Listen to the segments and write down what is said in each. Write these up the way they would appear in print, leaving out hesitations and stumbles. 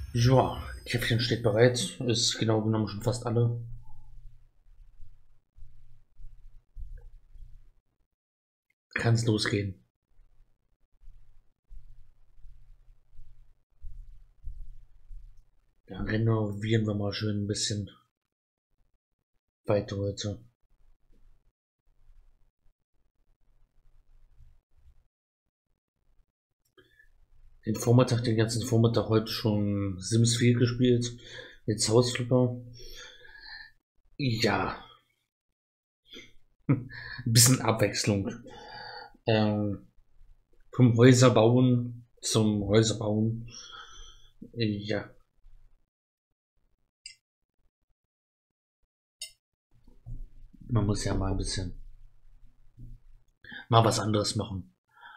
Ja, Käffchen steht bereit. Ist genau genommen schon fast alle. Kann es losgehen. Dann renovieren wir mal schön ein bisschen weiter heute. Den ganzen Vormittag heute schon Sims 4 gespielt. Jetzt Hausflipper. Ja, ein bisschen Abwechslung. Vom Häuser bauen zum Häuser bauen. Ja, man muss ja mal ein bisschen mal was anderes machen.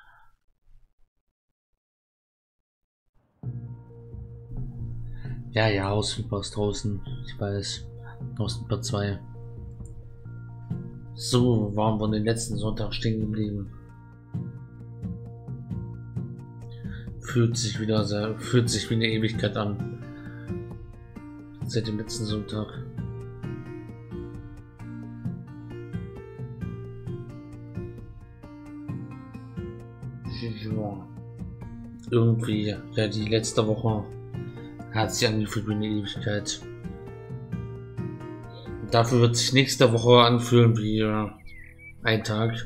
Ja, ja, Hausflipper ist draußen. Ich weiß. Hausflipper 2. So waren wir den letzten Sonntag stehen geblieben. Fühlt sich wie eine Ewigkeit an. Seit dem letzten Sonntag. Ja. Irgendwie, ja, die letzte Woche hat sich angefühlt wie eine Ewigkeit. Dafür wird sich nächste Woche anfühlen wie ein Tag.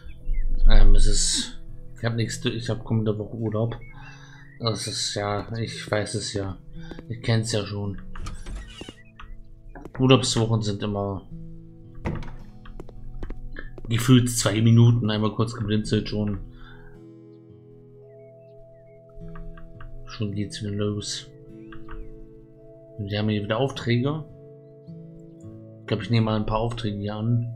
Ich habe kommende Woche Urlaub. Das ist ja, ich weiß es ja. Ich kenne es ja schon. Urlaubswochen sind immer gefühlt 2 Minuten, einmal kurz geblinzelt schon. Schon geht's wieder los. Wir haben hier wieder Aufträge. Ich glaube, ich nehme mal ein paar Aufträge hier an.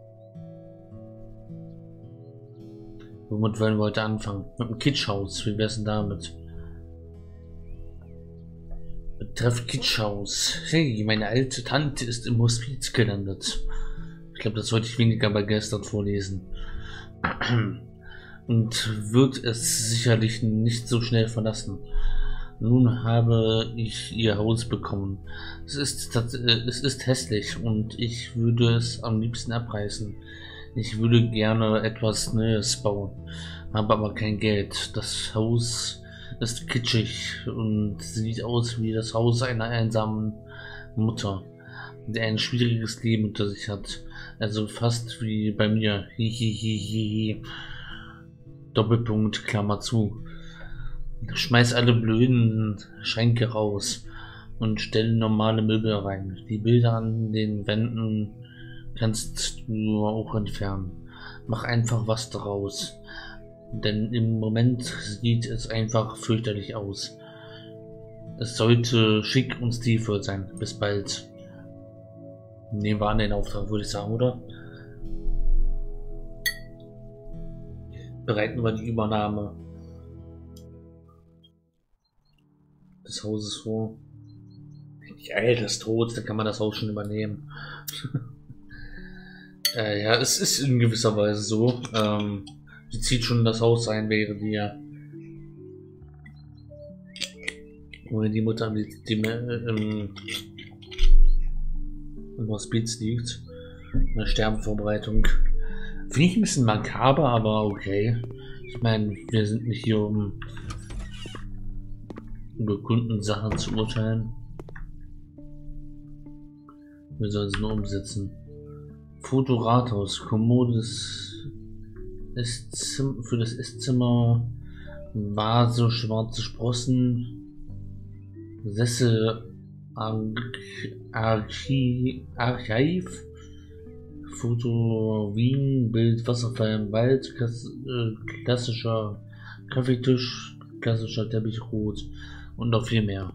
Womit wollen wir heute anfangen? Mit dem Kitschhaus. Wie wär's denn damit? Betreff Kitschhaus. Hey, meine alte Tante ist im Hospiz gelandet. Ich glaube, das sollte ich weniger begeistert vorlesen. Und wird es sicherlich nicht so schnell verlassen. Nun habe ich ihr Haus bekommen. Es ist hässlich und ich würde es am liebsten abreißen. Ich würde gerne etwas Neues bauen, habe aber kein Geld. Das Haus ist kitschig und sieht aus wie das Haus einer einsamen Mutter, die ein schwieriges Leben hinter sich hat. Also fast wie bei mir. Hihihihi. Doppelpunkt, Klammer zu. Schmeiß alle blöden Schränke raus und stell normale Möbel rein. Die Bilder an den Wänden kannst du auch entfernen. Mach einfach was draus. Denn im Moment sieht es einfach fürchterlich aus. Es sollte schick und stilvoll sein. Bis bald. Nehmen wir an den Auftrag, würde ich sagen, oder? Bereiten wir die Übernahme des Hauses vor. Die Alte ist tot, dann kann man das Haus schon übernehmen. Ja, es ist in gewisser Weise so. Sie zieht schon in das Haus ein, während die Mutter im Hospiz liegt. Eine Sterbenvorbereitung. Finde ich ein bisschen makaber, aber okay. Ich meine, wir sind nicht hier, um über Kundensachen zu urteilen. Wir sollen es nur umsetzen. Fotorathaus, Kommodes für das Esszimmer, Vase, schwarze Sprossen, Sessel, Archiv, Foto Wien, Bild Wasserfall im Wald, klassischer Kaffeetisch, klassischer Teppichrot und noch viel mehr.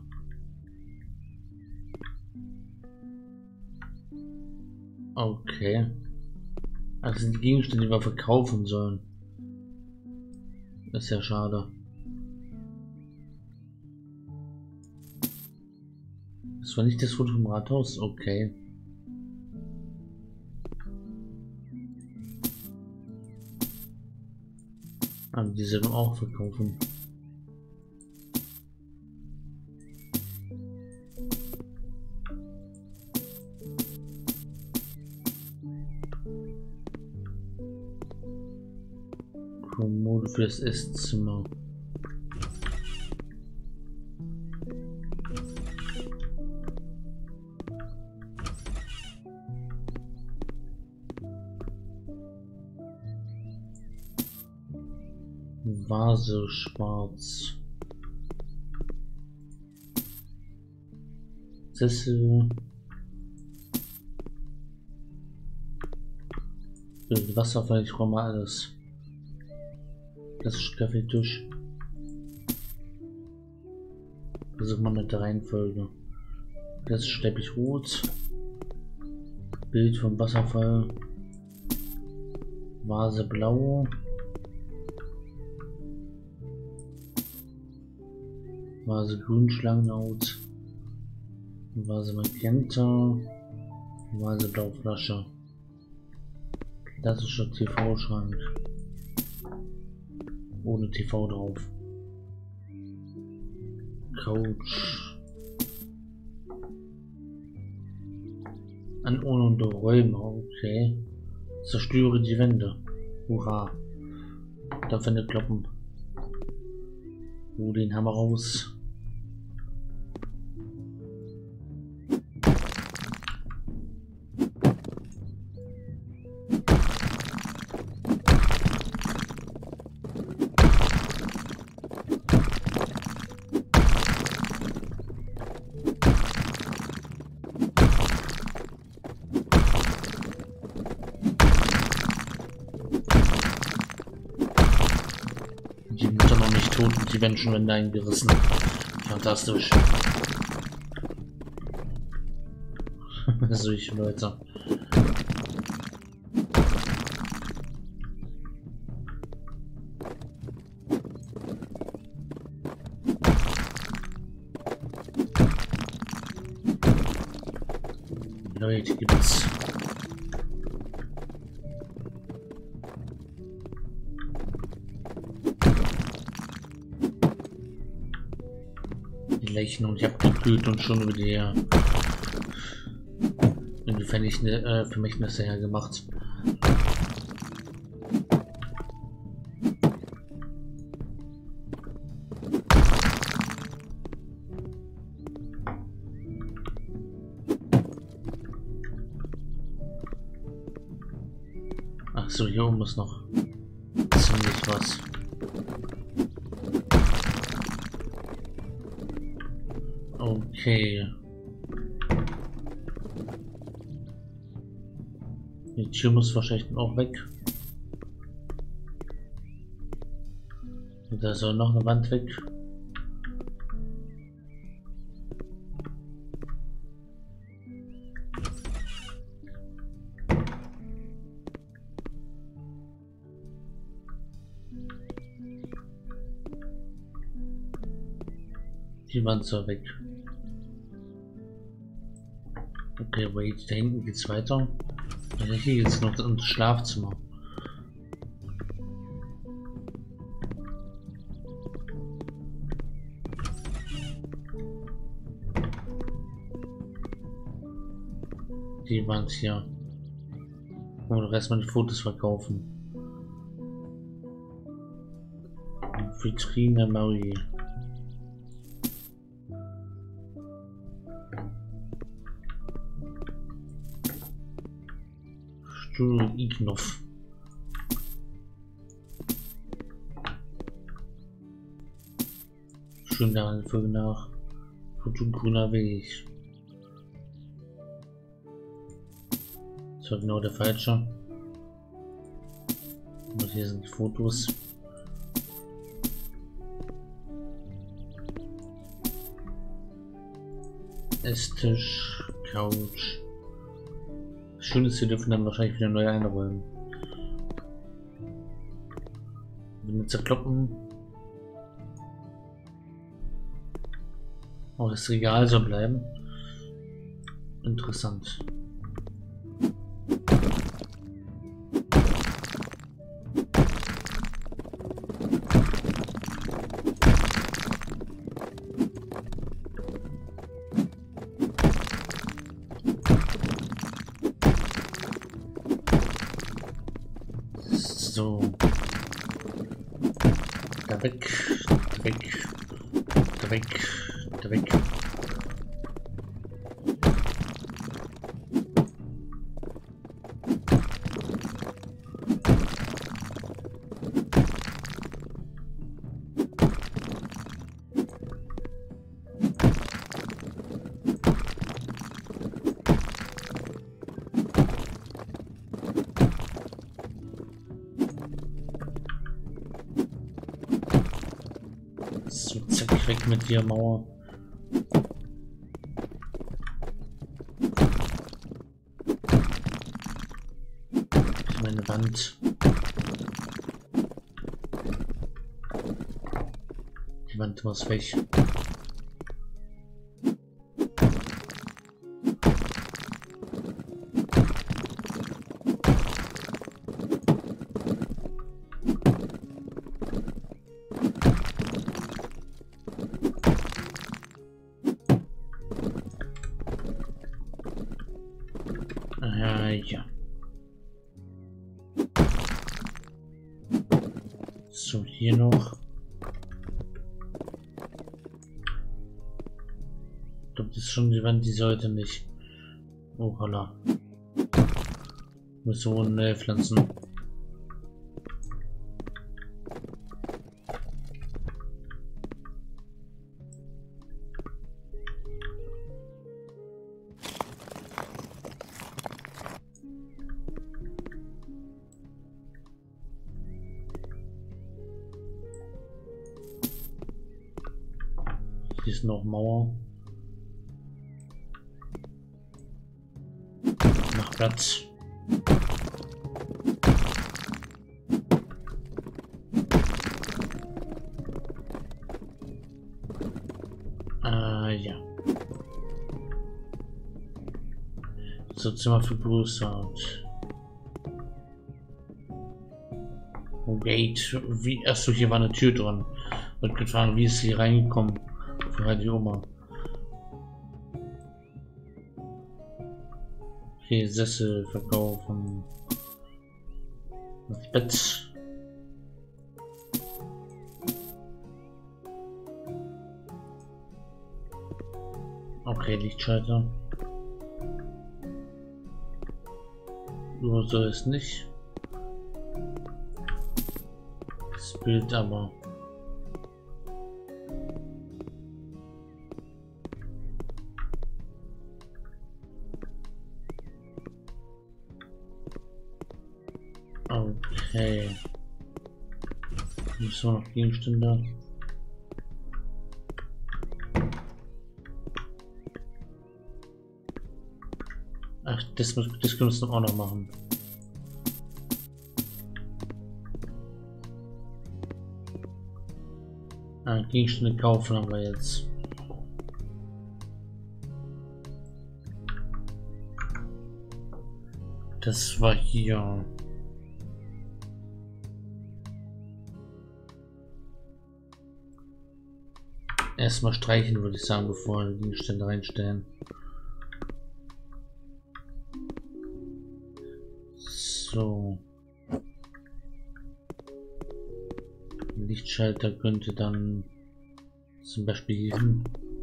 Okay. Das sind die Gegenstände, die wir verkaufen sollen. Das ist ja schade. Das war nicht das Foto vom Rathaus? Okay. Aber die sollen wir auch verkaufen. Kommode fürs Esszimmer. Vase schwarz. Sessel. Wasserfall, ich räume alles. Das ist Kaffeetisch. Versuchen wir mit der Reihenfolge. Das ist Teppich rot. Bild vom Wasserfall. Vase blau. Vase grün Schlangenhaut. Vase magenta. Vase blaue Flasche. Klassischer TV-Schrank. Ohne TV drauf. Couch. Anordnung der Räume, okay. Zerstöre die Wände. Hurra. Da findet Kloppen. Oh, den haben wir raus. Die Mutter noch nicht tot und die Menschenwände eingerissen. Fantastisch. Solche Leute. Leute gibt's. Die Leichen und ich hab gekühlt und schon über die Vermächtnisse hergemacht. Ach so, hier oben ist noch ziemlich was. Okay. Die Tür muss wahrscheinlich auch weg. Da soll noch eine Wand weg. Die Wand soll weg. Okay, wait, da hinten geht's weiter. Also hier geht's noch ins Schlafzimmer. Die Wand hier. Oder erstmal die Fotos verkaufen. Vitrine Marie. Ignov. Schön der Reihenfolge nach. Grüner Weg. Das war genau der falsche. Und hier sind die Fotos. Esstisch, Couch. Schön ist, wir dürfen dann wahrscheinlich wieder neu einräumen. Wenn wir zerkloppen. Oh, das Regal soll bleiben. Interessant. So. Da weg, da weg, da weg, da weg. So, zack, weg mit dir, Mauer. Meine Wand. Die Wand muss weg. Ja. So, hier noch. Ich glaube, das ist schon die Wand, die sollte nicht. Oh, holla. Muss so pflanzen. Hier ist noch Mauer. Mach Platz. Ja. So, Zimmer für Bluesart. Oh, Gate. Wie? Achso, hier war eine Tür dran. Und gefragt, wie ist hier reingekommen? Für die Oma. Okay, Sessel verkaufen. Das Bett. Okay, Lichtschalter. So ist nicht. Das Bild aber. Okay. So noch Gegenstände. Ach, das müssen wir auch noch machen. Gegenstände kaufen haben wir jetzt. Das war hier. Erstmal streichen, würde ich sagen, bevor wir die Gegenstände reinstellen. So. Lichtschalter könnte dann zum Beispiel hier hin.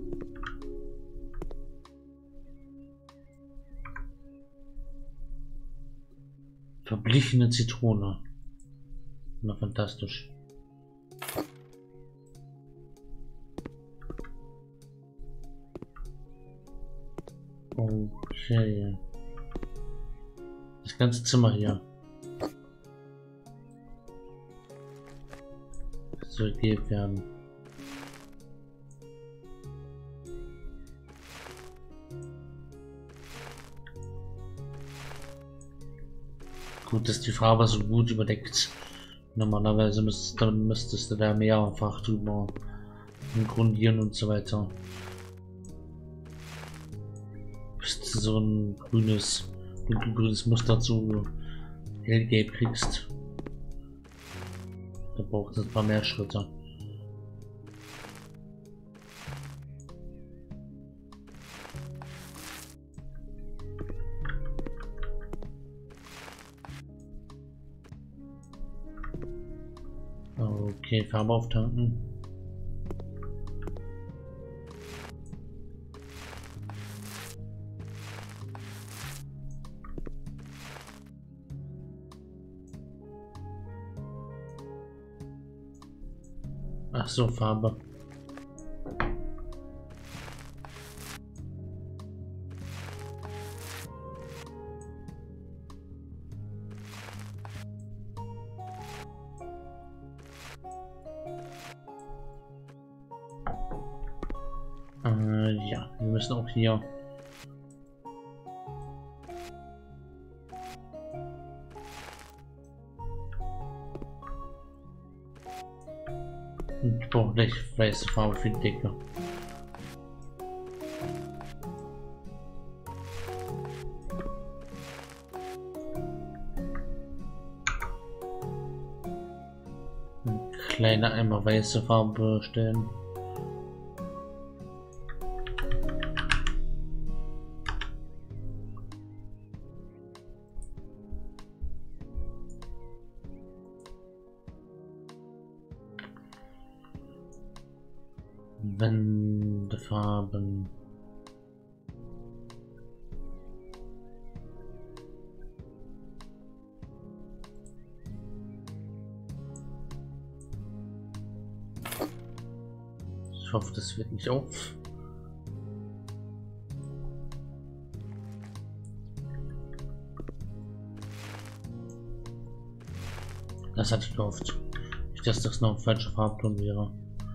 Verblichene Zitrone. Na, fantastisch. Okay. Das ganze Zimmer hier. Soll gegeben werden. Gut, dass die Farbe so gut überdeckt. Normalerweise müsstest du da mehrfach drüber grundieren und so weiter. Bis du so ein dunkelgrünes Muster zu hellgelb kriegst. Da braucht es ein paar mehr Schritte. Okay, Farbe auftanken. Ach so, Farbe. Ja, wir müssen auch hier ich brauche gleich weiße Farbe für die Decke. Ein kleiner Eimer weiße Farbe stellen. Wendefarben. Ich hoffe, das wird nicht auf. Das hatte ich gehofft. Nicht, dass das noch ein falscher Farbton wäre.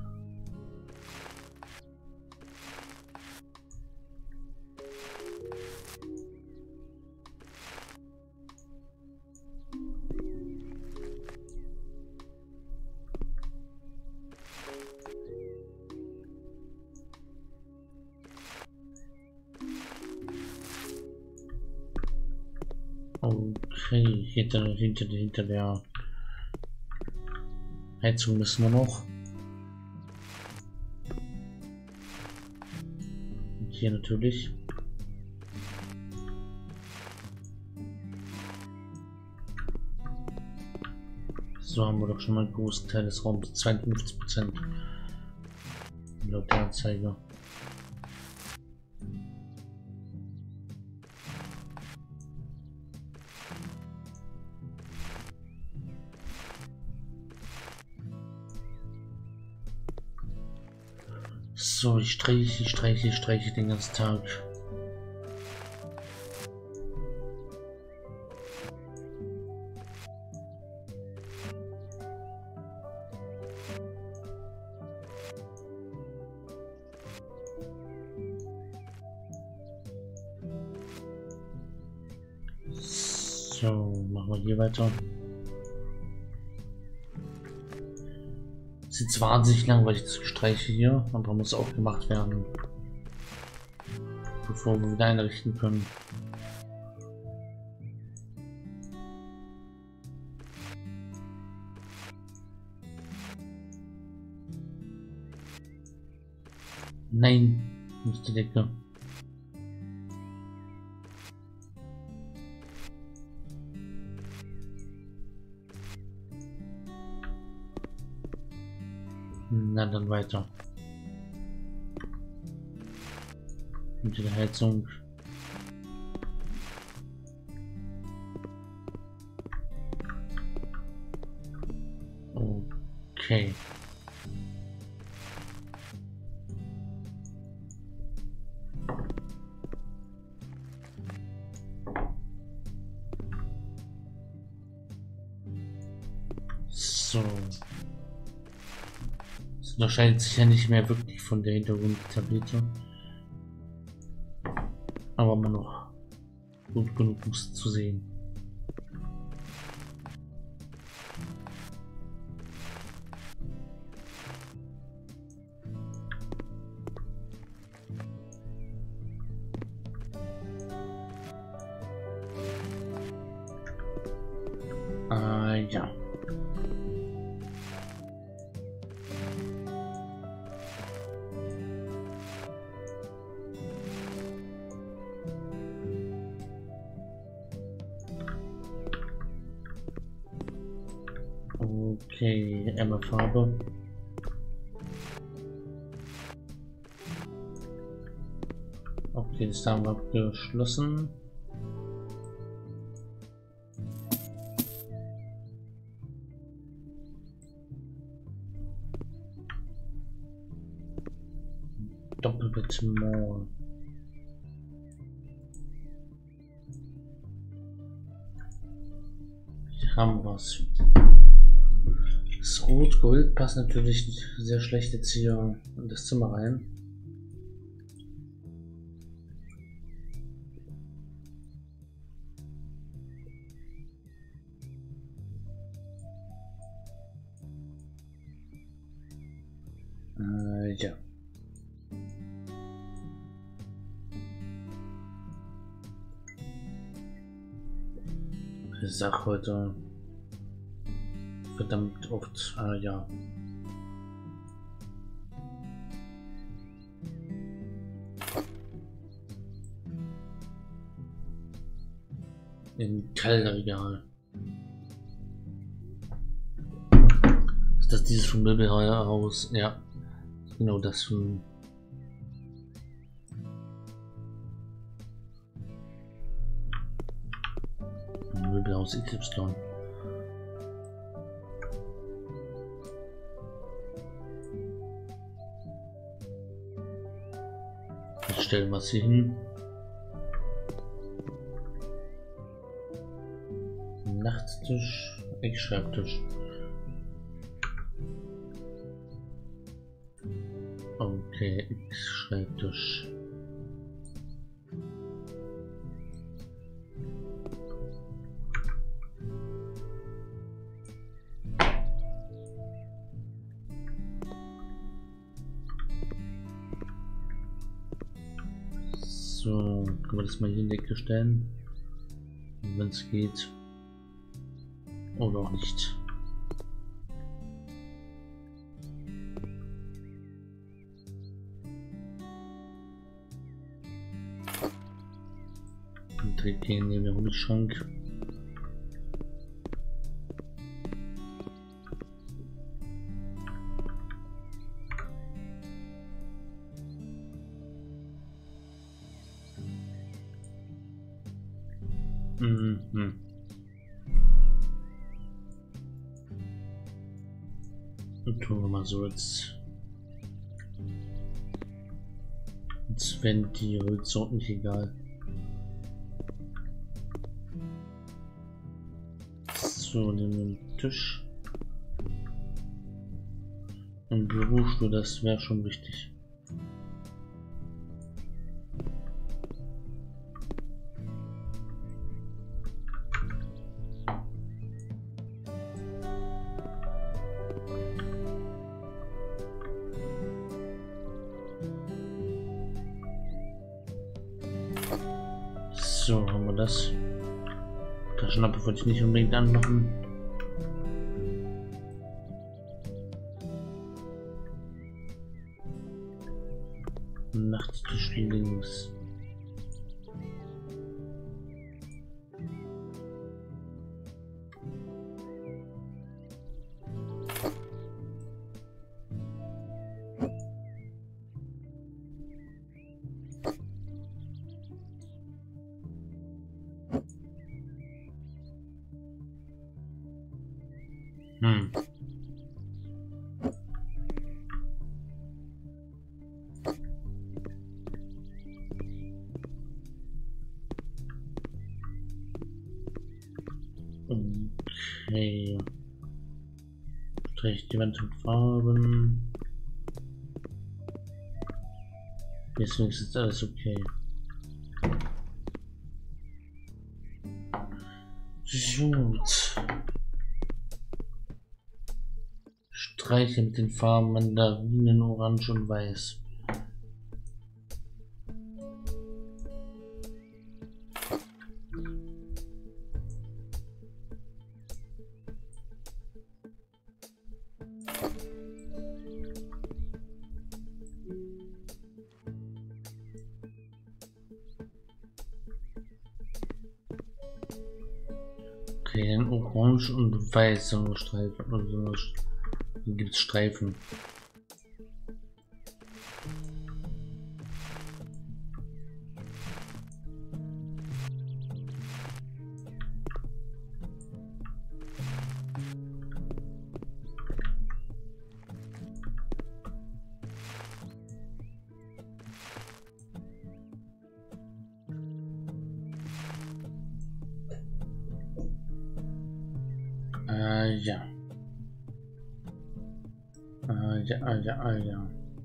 Okay, hinter der Heizung müssen wir noch. Und hier natürlich. So haben wir doch schon mal einen großen Teil des Raums, 52% laut der Anzeige. So, ich streiche den ganzen Tag. So, machen wir hier weiter. Ist jetzt wahnsinnig lang, weil ich das streiche hier, aber muss auch gemacht werden, bevor wir wieder einrichten können. Nein, nicht die Decke. Na dann weiter. Hinter der Heizung. Okay. So. Das unterscheidet sich ja nicht mehr wirklich von der Hintergrundtablette. Aber immer noch gut genug, um es zu sehen. Ja. Okay, einmal Farbe. Okay, das haben wir abgeschlossen. Doppelbett-Mall. Hier haben wir es. Das Rot-Gold passt natürlich sehr schlecht jetzt hier in das Zimmer rein. Ja. Ich sag heute verdammt oft, ja. Im Kellerregal. Ist das dieses vom Möbelhaus? Ja. Genau das von. Möbelhaus XY. Jetzt stellen wir es hier hin. Nachttisch, Eckschreibtisch. Okay, Eckschreibtisch. So, können wir das mal hier in die Ecke stellen, wenn es geht. Oder auch nicht. Und direkt hier neben dem Hundschrank. Mhm. Und tun wir mal so jetzt wenn die Holzsorten nicht egal. So, nehmen wir den Tisch. Ein Bürostuhl, das wäre schon wichtig. So, haben wir das. Taschenlampe wollte ich nicht unbedingt anmachen. Nachttisch links. Okay. Strich die Wand mit Farben. Deswegen ist alles okay. Gut. Streiche mit den Farben Mandarinen, Orange und Weiß. Okay, orange und weiß so eine Streifen. Und so eine gibt es Streifen. Ja. Ja.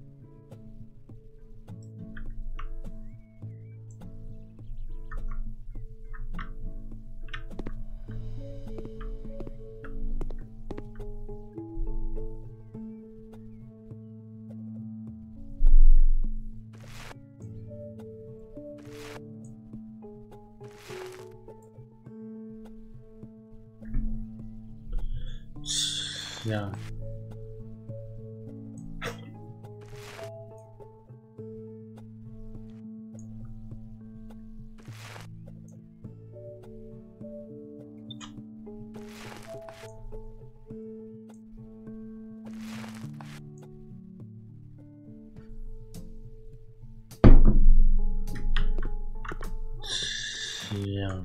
Ja. Ja.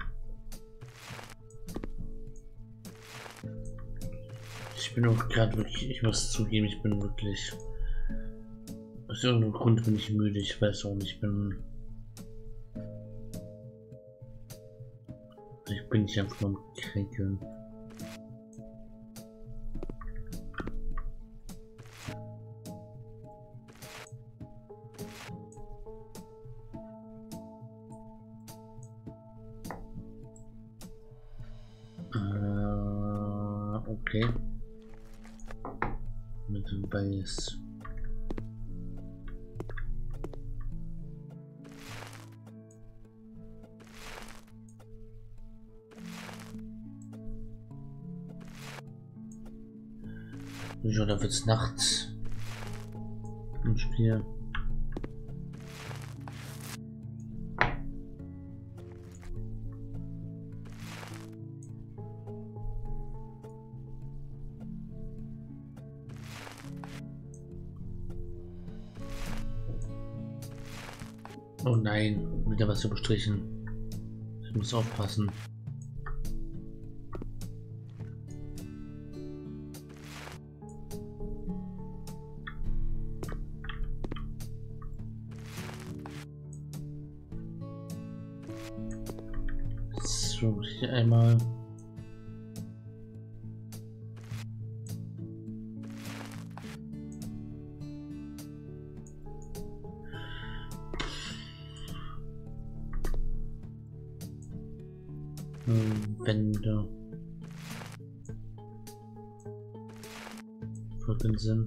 Ich bin auch gerade wirklich, ich muss zugeben, ich bin wirklich, aus irgendeinem Grund bin ich müde, ich weiß auch nicht, ich bin nicht einfach nur am Kränkeln. Okay. Mit Weiß. Ja, da wird's nachts im Spiel. Oh nein, wieder was überstrichen. Ich muss aufpassen. So, hier einmal. Wände. Für den Sinn.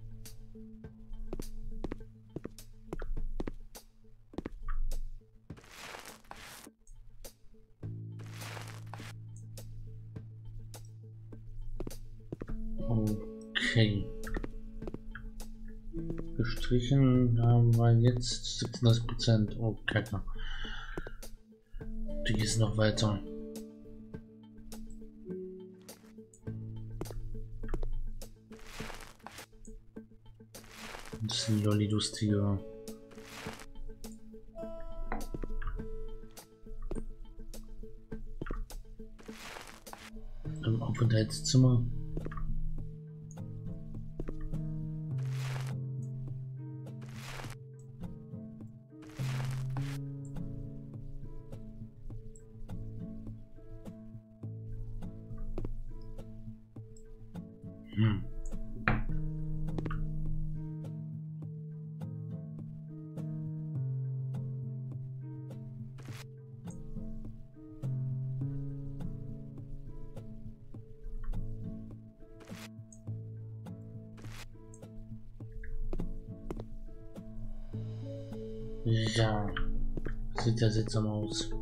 Okay. Gestrichen haben wir jetzt 36%. Oh, Kacke. Die geht noch weiter. Das sind Lolli-lustige. Im Aufenthaltszimmer. Ja, sieht ja seltsam aus.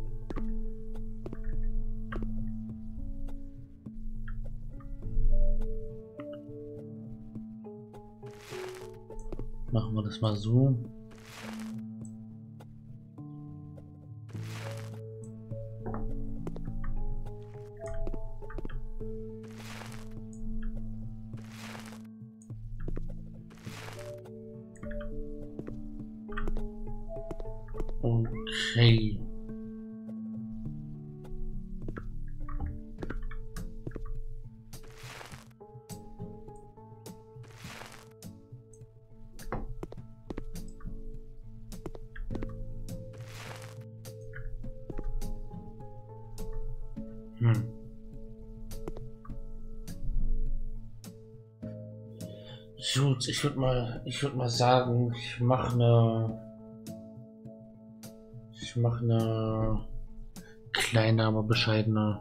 Machen wir das mal so. Hey. Hm. Gut, ich würde mal sagen, ich mache eine kleine, aber bescheidene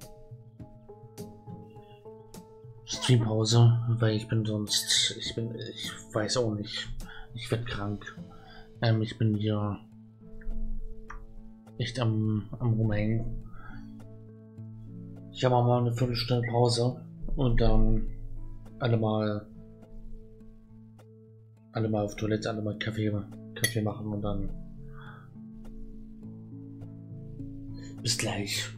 Streampause, weil ich weiß auch nicht, ich werde krank. Ich bin hier echt am Rumhängen. Ich habe auch mal eine Viertelstunde Pause und dann alle mal, alle mal auf Toilette, alle mal Kaffee machen und dann bis gleich.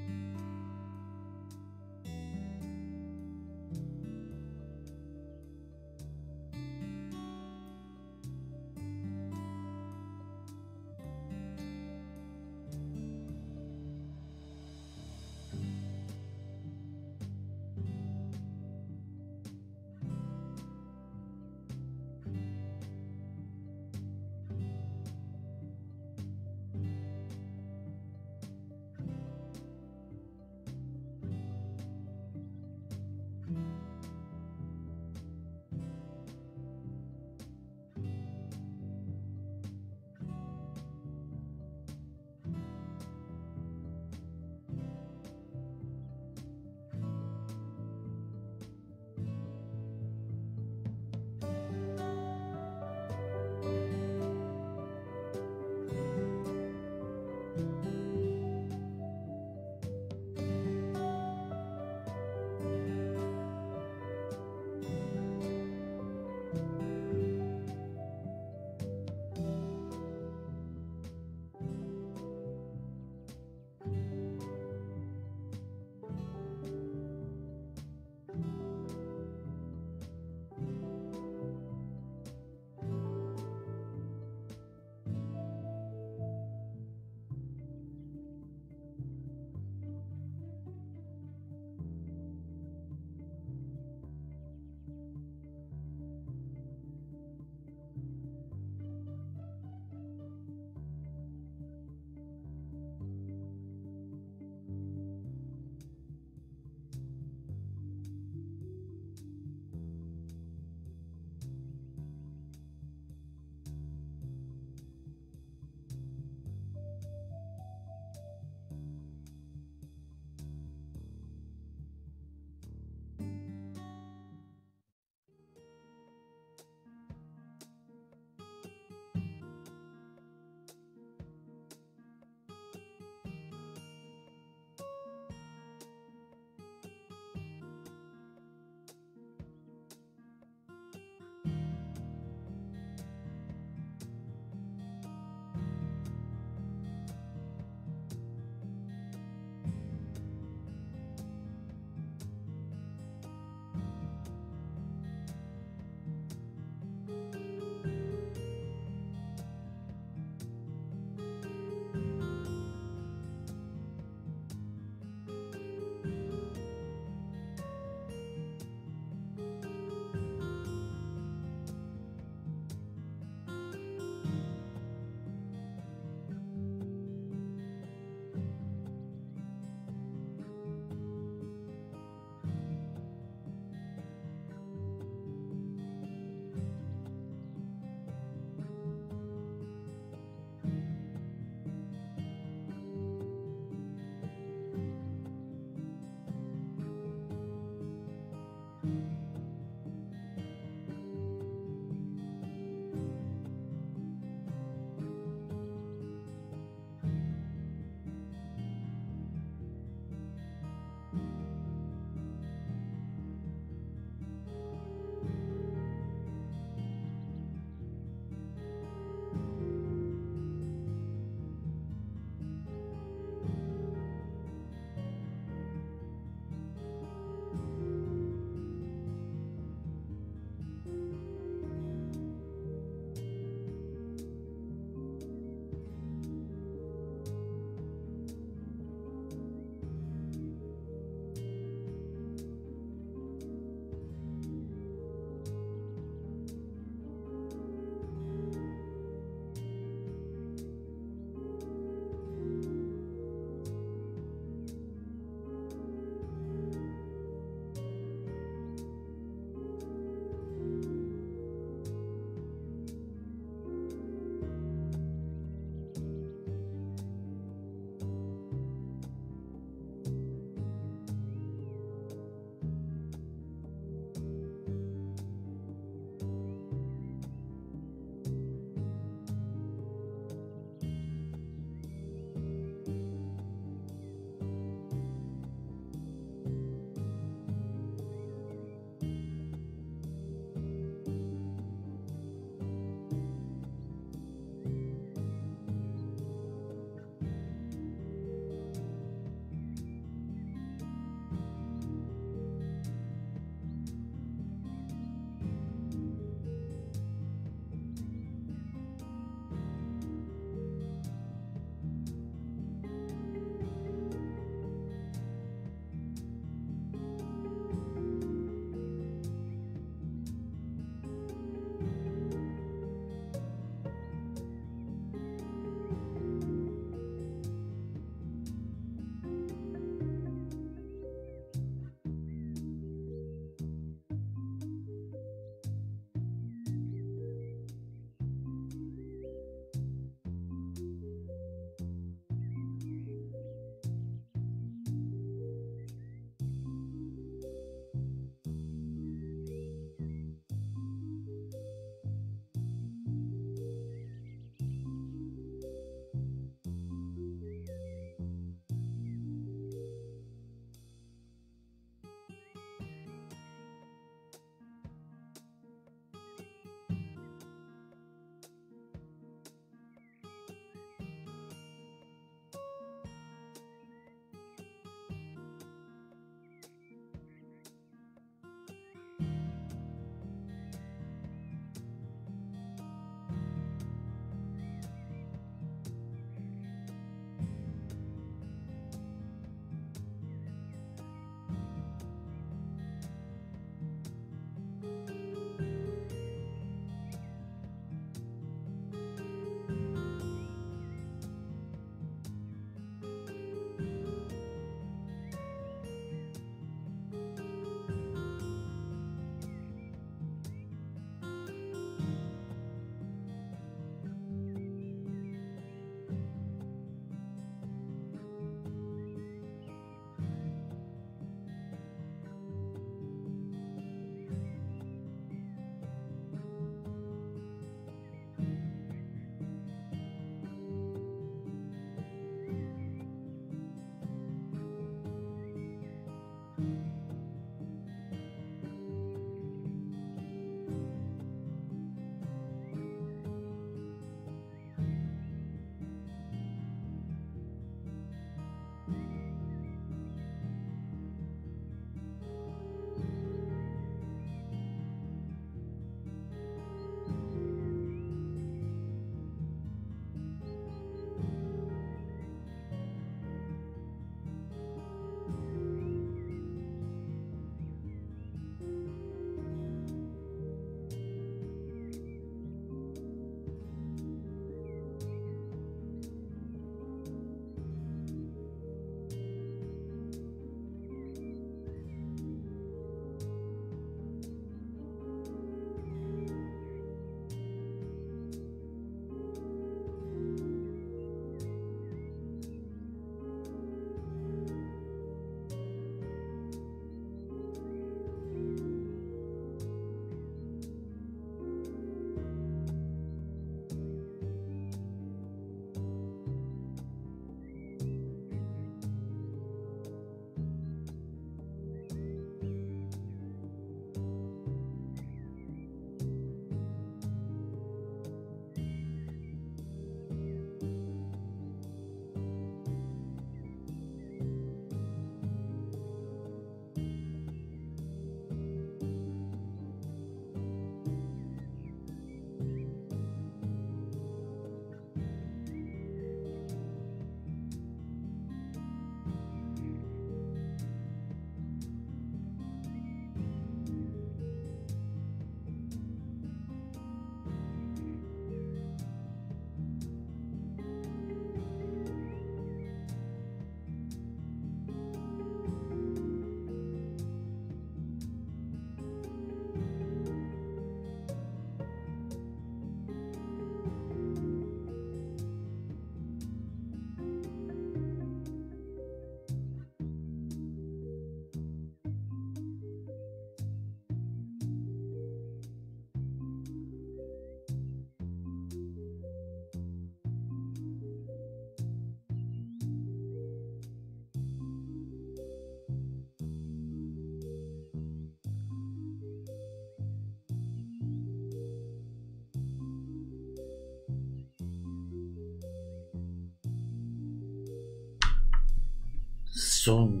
So.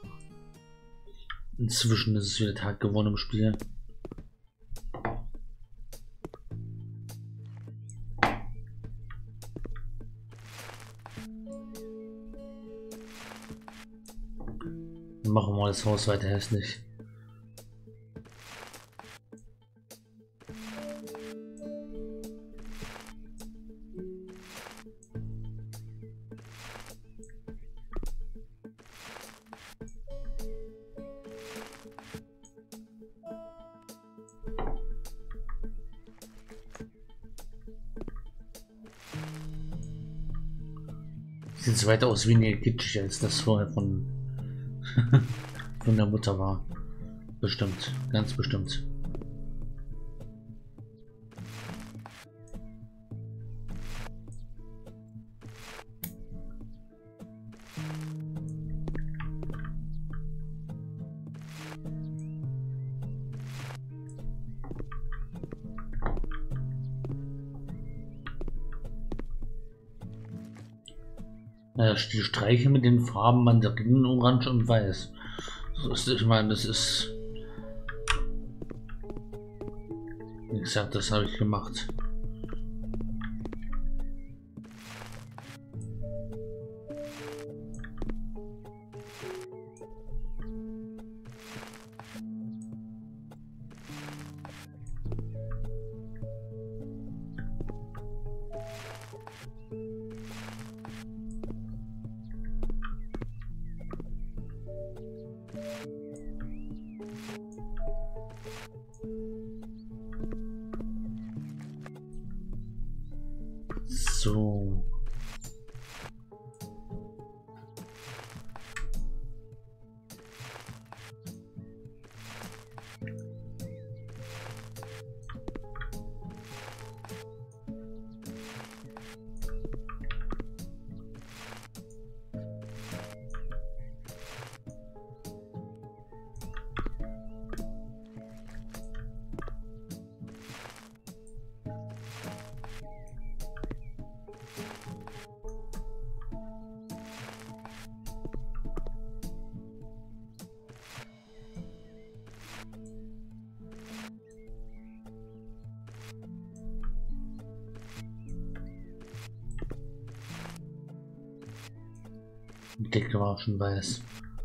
Inzwischen ist es wieder Tag geworden im Spiel. Dann machen wir das Haus weiter hässlich. Sieht so weiter aus weniger kitschig als das vorher von der Mutter war. Bestimmt, ganz bestimmt. Die Streiche mit den Farben Mandarinen, Orange und Weiß. So ist, ich meine, das ist... Wie gesagt, das habe ich gemacht. So. Die Decke war schon weiß.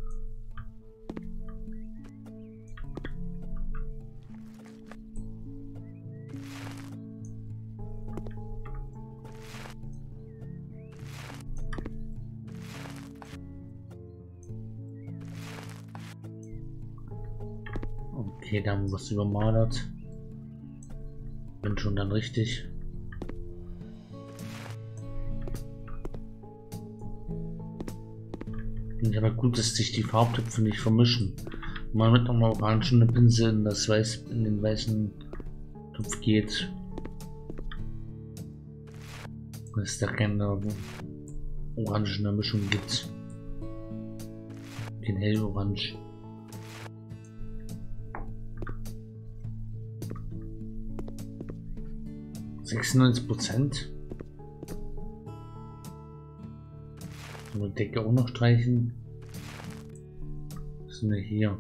Okay, da haben wir was übermalt. Bin schon dann richtig. Aber gut, dass sich die Farbtöpfe nicht vermischen. Wenn man mit einem orangenen Pinsel in das Weiß, in den weißen Topf geht, dass es da keine orangene Mischung gibt. Kein hellorange. %. Die Decke auch noch streichen. Was sind wir hier?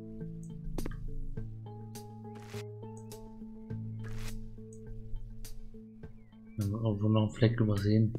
Haben wir irgendwo noch einen Fleck übersehen?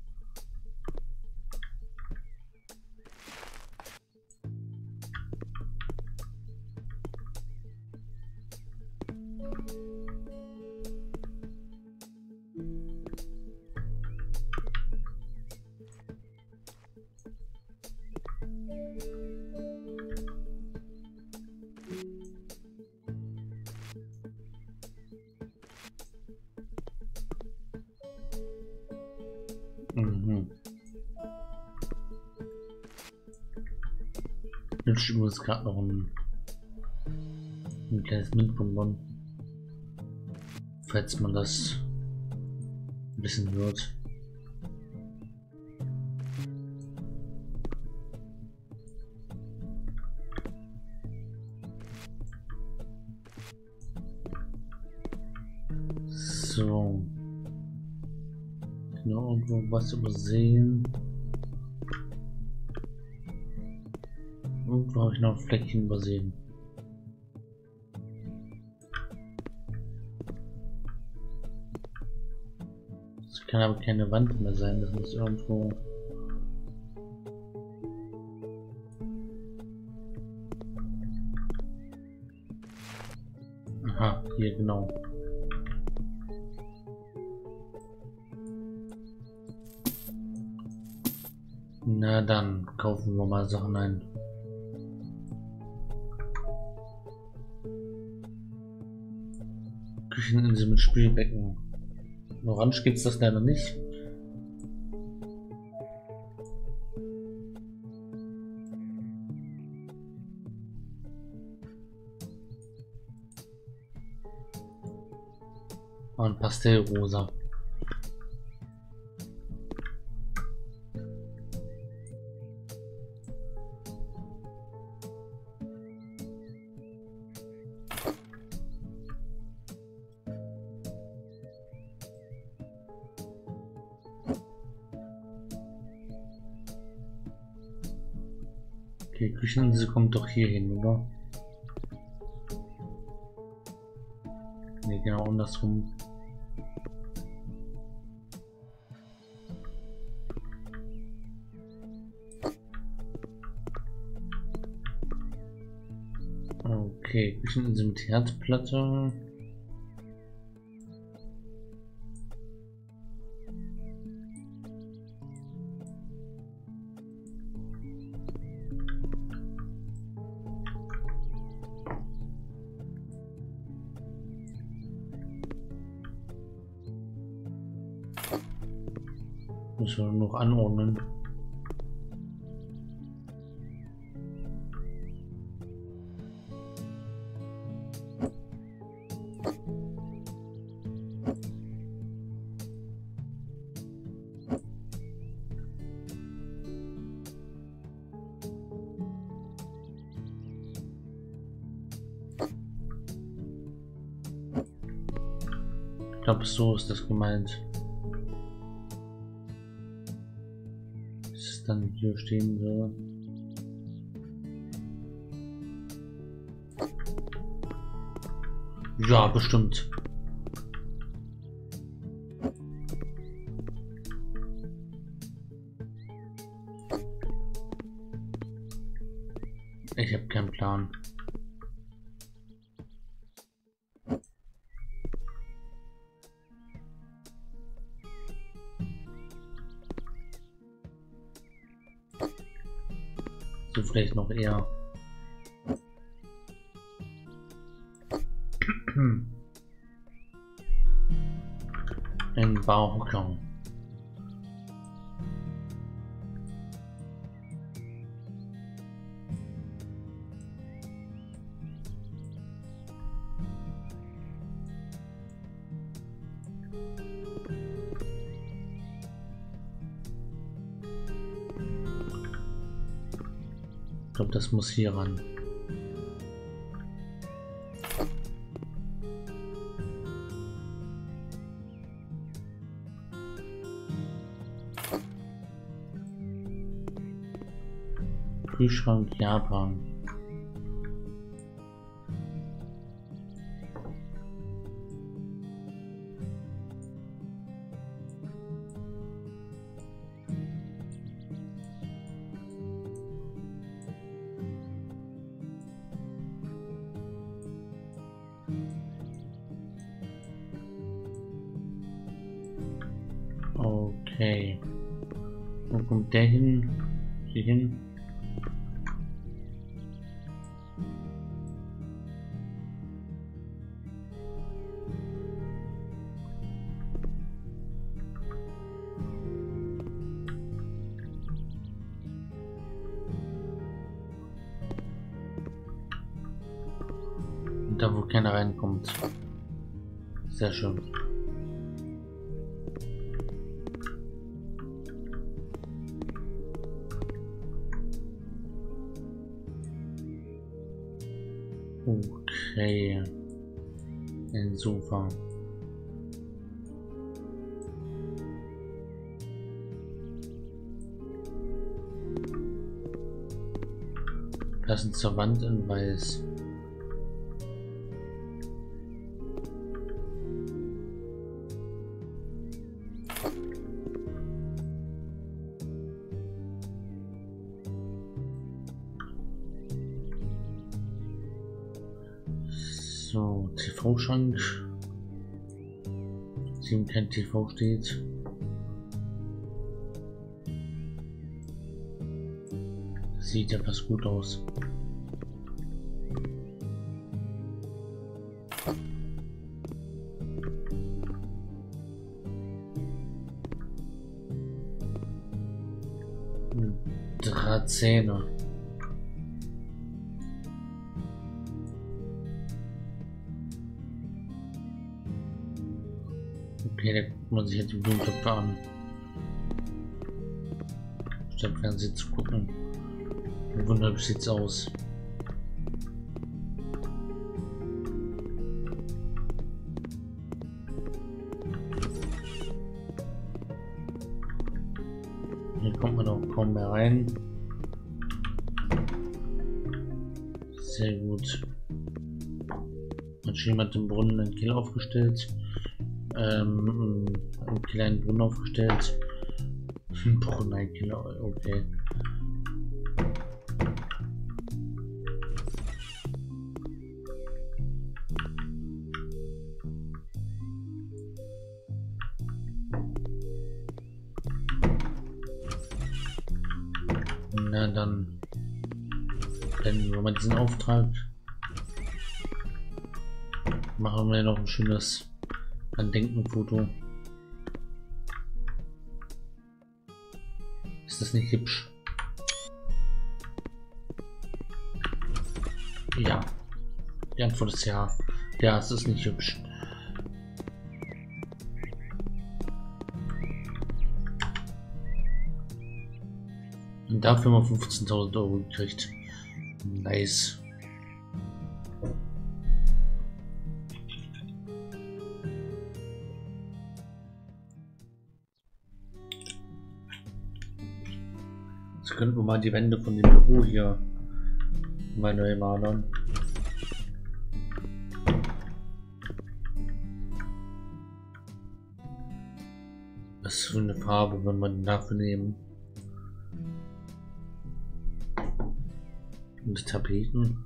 Ich übrigens gerade noch ein kleines Mintbonbon, falls man das ein bisschen hört. So, noch irgendwo was übersehen. Irgendwo habe ich noch ein Fleckchen übersehen. Das kann aber keine Wand mehr sein, das muss irgendwo... Aha, hier genau. Na dann, kaufen wir mal Sachen ein. Kücheninsel mit Spielbecken. Orange gibt's das leider nicht. Und Pastellrosa. Okay, Kücheninsel kommt doch hier hin, oder? Ne, genau andersrum. Okay, Kücheninsel mit Herdplatte. Müssen wir noch anordnen. Ich glaube, so ist das gemeint. Dann hier stehen soll. Ja, bestimmt. Ich habe keinen Plan. So vielleicht noch eher. Ein Bauhocker. Ich glaube, das muss hier ran. Kühlschrank Japan. Okay. Wo kommt der hin? Hier hin? Da wo keiner reinkommt. Sehr schön. Okay. Ein Sofa. Passend zur Wand in weiß. So, TV-Schrank. 7 kein TV steht. Sieht ja fast gut aus. Drahtzähne. Okay, da guckt man sich jetzt die Blumentöpfe an. Statt Fernsehen zu gucken. Wunderbar sieht's aus. Hier kommt man auch kaum mehr rein. Sehr gut. Hat schon jemand im Brunnen einen Keller aufgestellt. Einen kleinen Brunnen aufgestellt. Brunnen, ein Keller, okay. Na dann wir mal diesen Auftrag. Machen wir noch ein schönes Andenkenfoto. Ist das nicht hübsch? Ja. Die Antwort ist ja. Ja, es ist nicht hübsch. Und dafür haben wir 15.000 Euro gekriegt. Nice. Jetzt könnten wir mal die Wände von dem Büro hier manuell malern. Was für eine Farbe, wenn man dafür nehmen? Und die Tapeten.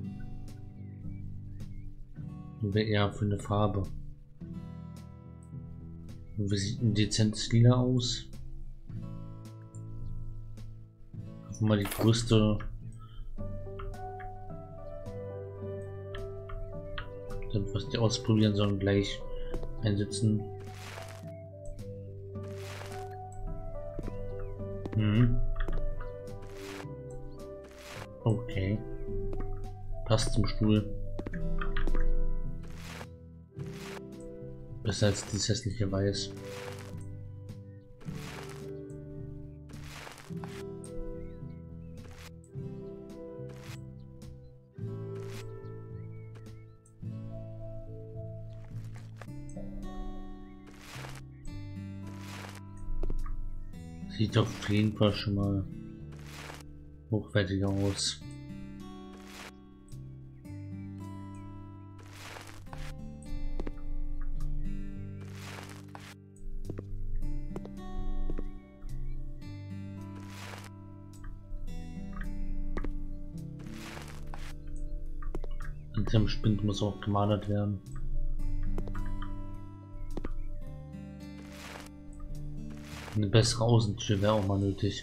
Und wäre eher für eine Farbe. Und wie sieht ein dezentes Lila aus? Gucken wir mal die größte. Dann was die ausprobieren sollen, gleich einsetzen. Okay. Passt zum Stuhl. Besser als dieses hässliche Weiß. Sieht auf jeden Fall schon mal hochwertiger aus. Und der Spind muss auch gemalert werden. Eine bessere Außentür wäre auch mal nötig.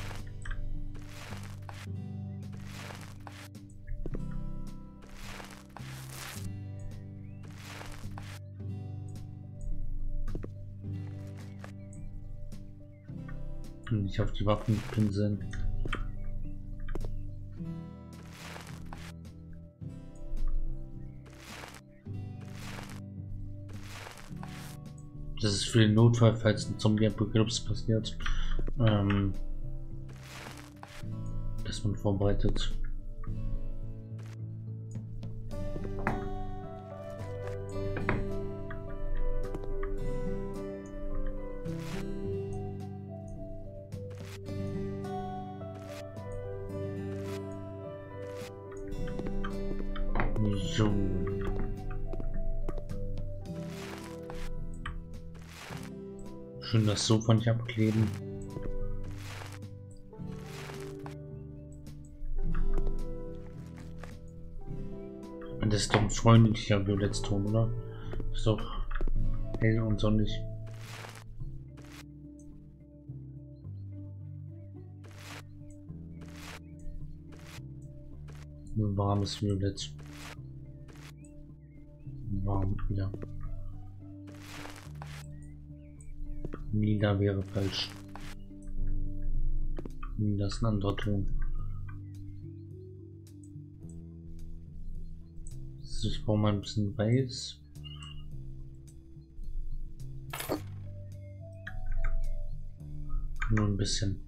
Nicht auf die Waffen pinseln. Das ist für den Notfall, falls ein Zombie-Apokalypse passiert, dass man vorbereitet. So. Schön das Sofa nicht abkleben. Und das ist doch ein freundlicher Violettton, oder? Ist doch hell und sonnig. Ein warmes Violett. Warm, ja. Lila wäre falsch. Lila ist ein anderer Ton. So, ich brauche mal ein bisschen Weiß. Nur ein bisschen.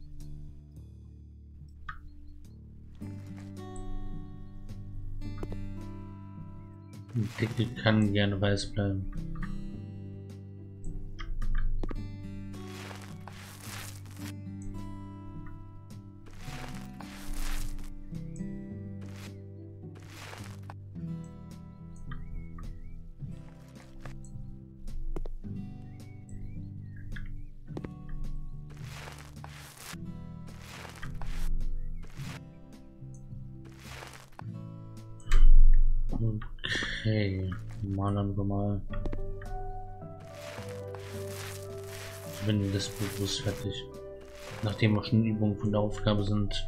Die Decke kann gerne weiß bleiben. Okay, malern wir mal. Wenn das Buch ist fertig. Nachdem auch schon Übungen von der Aufgabe sind.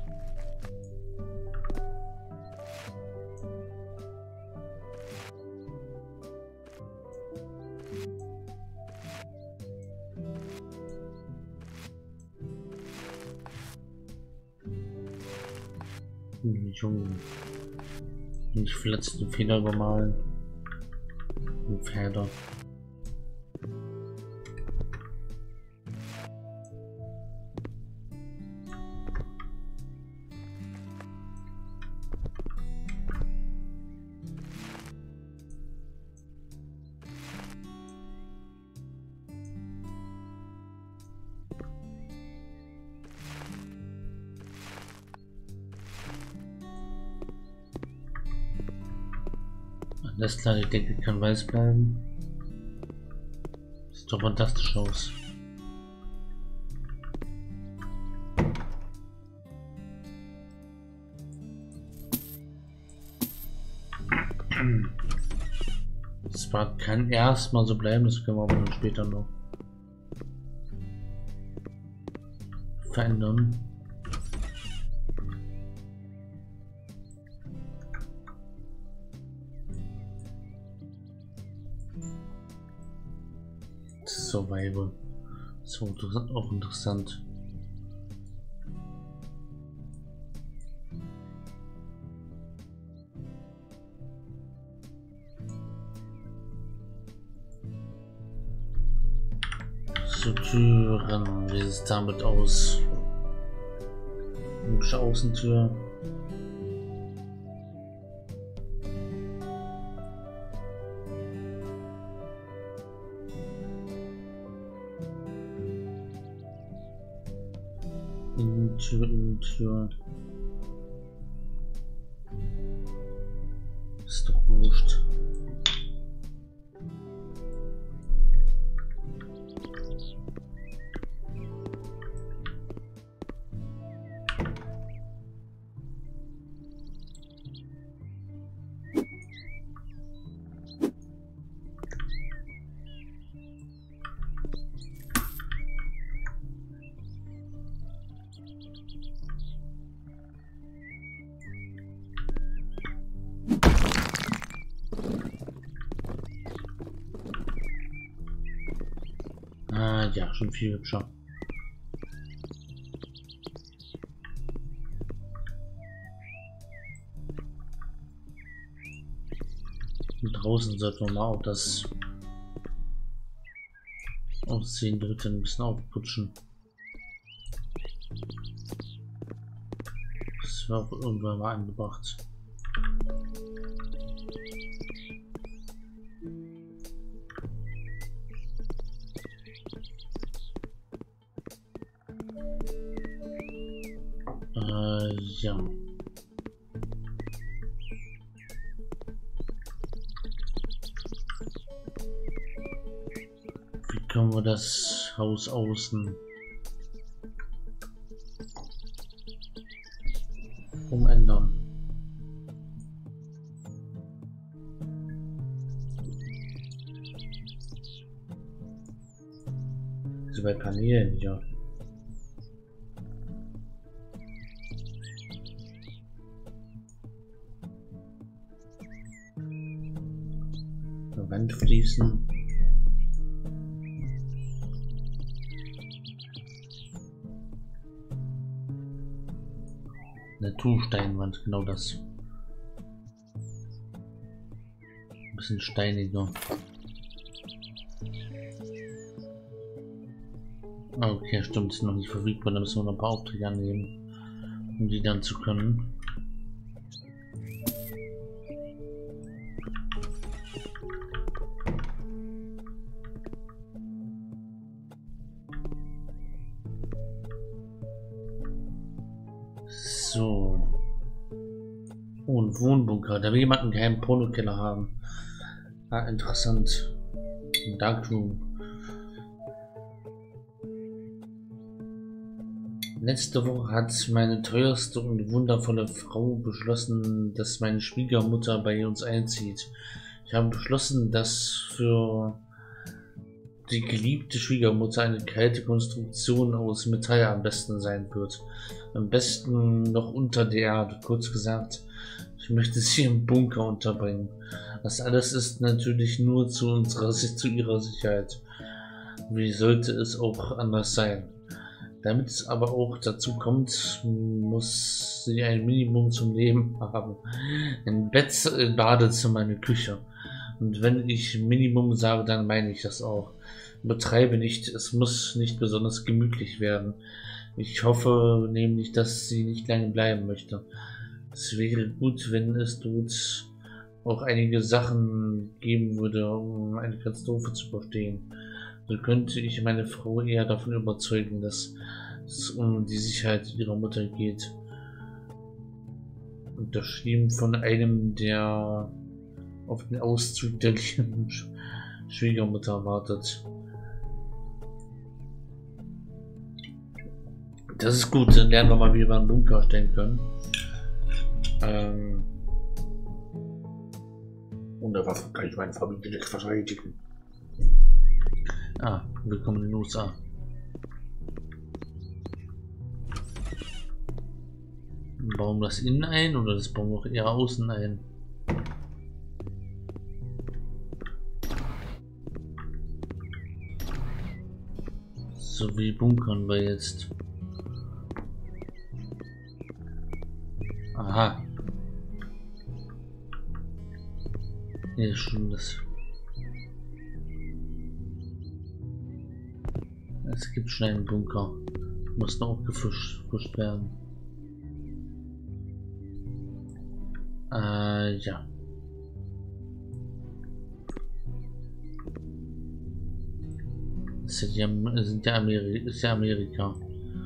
Nicht verletzte Feder übermalen. Und Pferde. Alles klar, die Decke kann weiß bleiben. Sieht doch fantastisch aus. Das kann erstmal so bleiben, das können wir aber dann später noch verändern. Survival. So auch interessant. So, Türen, wie sieht es damit aus? Hübsche Außentür. Innentür. Ist doch wurscht. Ah ja, schon viel hübscher. Und draußen sollten wir mal auch das Aussehen dritte ein bisschen aufputschen. Das war auch irgendwann mal angebracht. Ja. können wir das Haus außen umändern. So bei Kanälen, ja. Wandfliesen. Natursteinwand, genau das. Ein bisschen steiniger. Okay, stimmt, ist noch nicht verfügbar, da müssen wir noch ein paar Aufträge annehmen, um die dann zu können. So. Oh, ein Wohnbunker. Da will jemand einen geheimen Pornokeller haben. Ah, interessant. Ein Darkroom. Letzte Woche hat meine teuerste und wundervolle Frau beschlossen, dass meine Schwiegermutter bei uns einzieht. Ich habe beschlossen, dass für die geliebte Schwiegermutter eine kalte Konstruktion aus Metall am besten sein wird. Am besten noch unter der Erde, kurz gesagt. Ich möchte sie im Bunker unterbringen. Das alles ist natürlich nur zu ihrer Sicherheit. Wie sollte es auch anders sein? Damit es aber auch dazu kommt, muss sie ein Minimum zum Leben haben. Ein Bett, ein Badezimmer, eine Küche. Und wenn ich Minimum sage, dann meine ich das auch. Betreibe nicht, es muss nicht besonders gemütlich werden. Ich hoffe nämlich, dass sie nicht lange bleiben möchte. Es wäre gut, wenn es dort auch einige Sachen geben würde, um eine Katastrophe zu überstehen. So könnte ich meine Frau eher davon überzeugen, dass es um die Sicherheit ihrer Mutter geht. Unterschrieben von einem, der auf den Auszug der Schwiegermutter wartet. Das ist gut, dann lernen wir mal, wie wir einen Bunker erstellen können. Und der Waffe kann ich meine Familie nicht verteidigen. Ah, willkommen in den USA. Bauen wir das innen ein oder das bauen wir auch eher außen ein? So, wie bunkern wir jetzt? Aha. Ja, schon das. Es gibt schon einen Bunker. Muss noch aufgefischt werden. Ja. Das ist ja Amerika.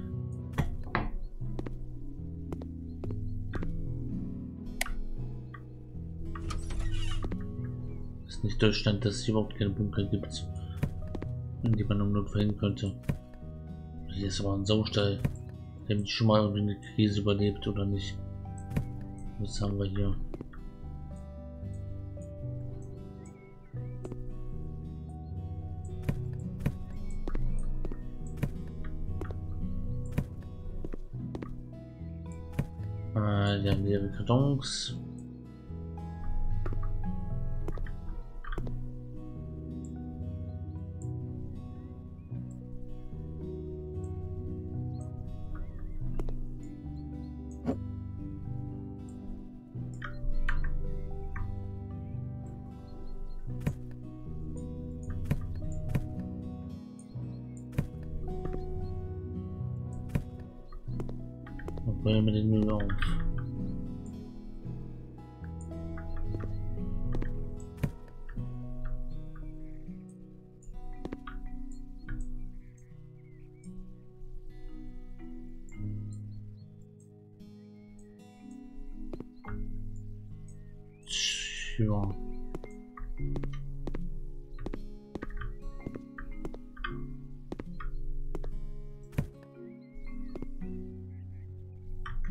Das ist nicht Deutschland, dass es überhaupt keine Bunker gibt, in die man um Not verhindern könnte. Hier ist aber ein Saustall. Der hat schon mal irgendwie eine Krise überlebt oder nicht. Was haben wir hier? Die haben ihre Kartons. Räumen wir den Müll auf. Ja.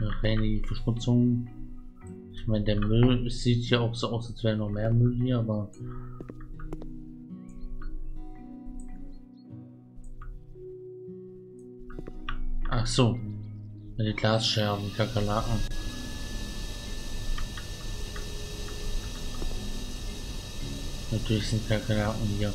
Rein die Verschmutzung. Ich meine, der Müll, es sieht ja auch so aus, als wäre noch mehr Müll hier, aber ach so, die Glasscherben, Kakerlaken. Natürlich sind Kakerlaken hier.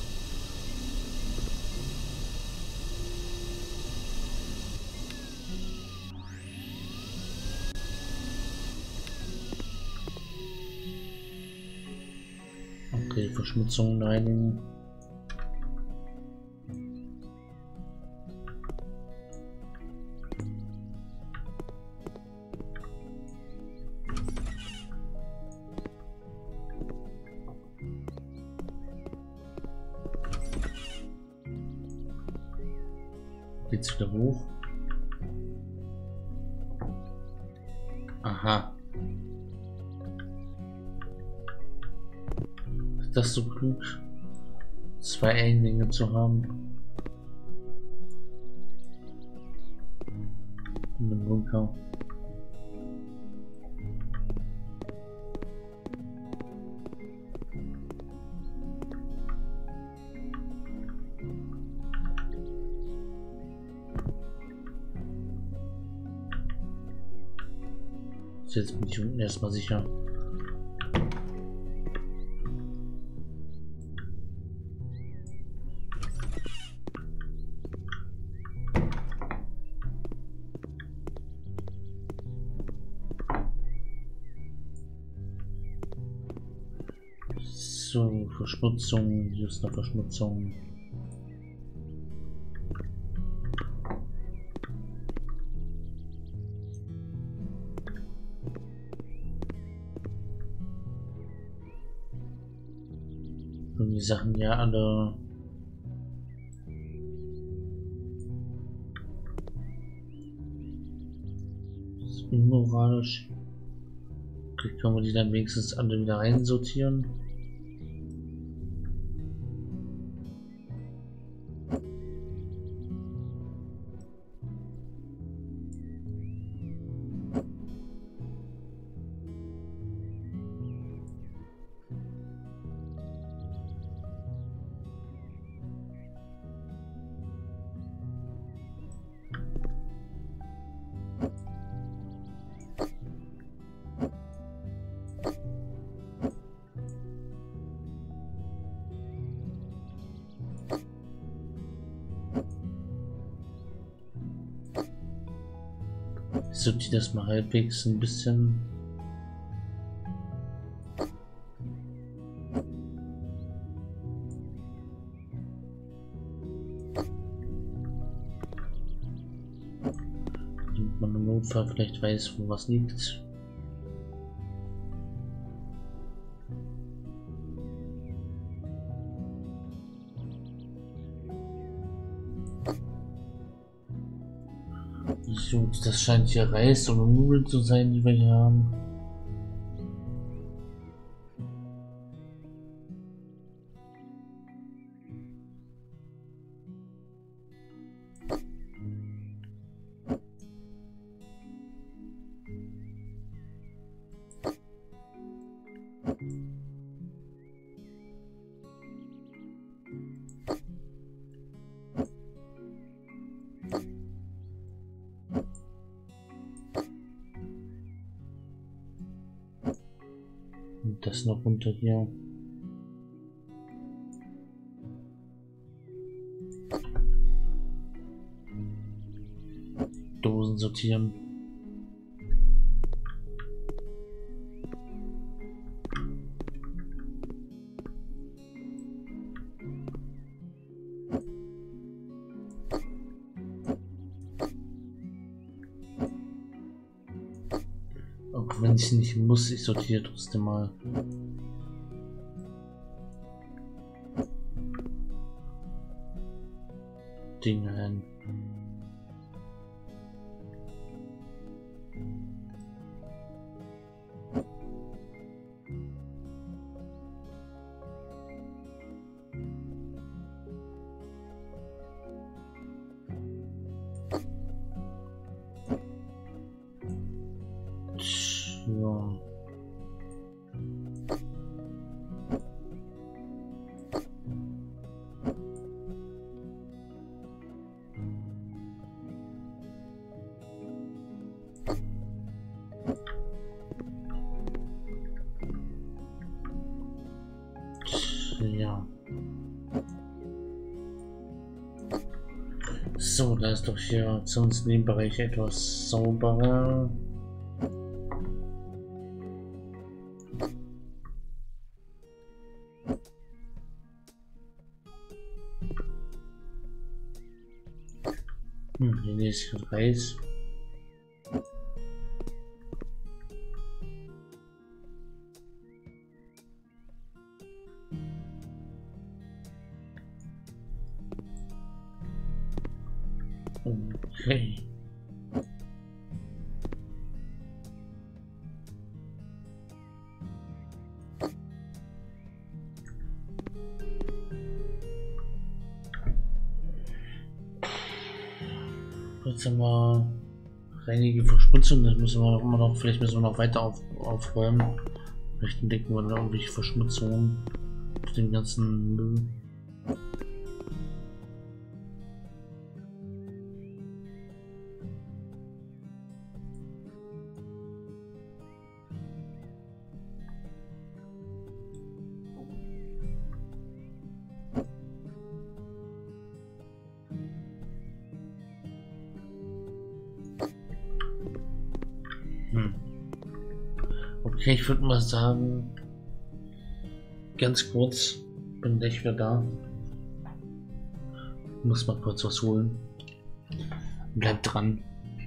Okay, Verschmutzung reinigen. Geht's wieder hoch? Aha. Ist das so klug? Zwei Eingänge zu haben? In dem Bunker. Jetzt bin ich unten erstmal sicher. So, Verschmutzung, hier ist eine Verschmutzung. Und die Sachen ja alle das ist unmoralisch. Okay, können wir die dann wenigstens alle wieder einsortieren? Ich sortiere das mal halbwegs ein bisschen. Damit man im Notfall vielleicht weiß, wo was liegt. So, das scheint hier Reis oder Nudeln zu sein, die wir hier haben. Und das noch runter hier. Dosen sortieren. Auch wenn ich nicht muss, ich sortiere trotzdem mal. Dinge ein. So, da ist doch hier zumindest in dem Bereich etwas sauberer. Hier ist Reis. Okay. Jetzt haben wir einige Verschmutzung, das müssen wir immer noch, vielleicht müssen wir noch weiter aufräumen. Vielleicht entdecken wir da irgendwelche Verschmutzungen mit dem ganzen Müll. Okay, ich würde mal sagen, ganz kurz, bin gleich wieder da. Muss mal kurz was holen. Bleibt dran.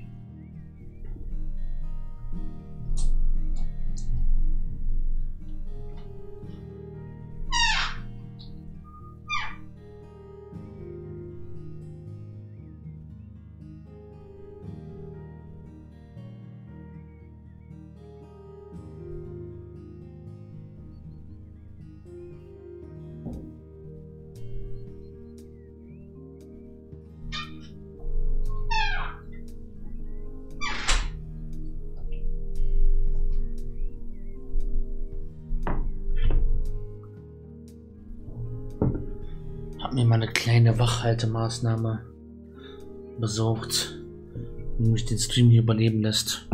Mir mal eine kleine Wachhaltemaßnahme besorgt, die mich den Stream hier überleben lässt.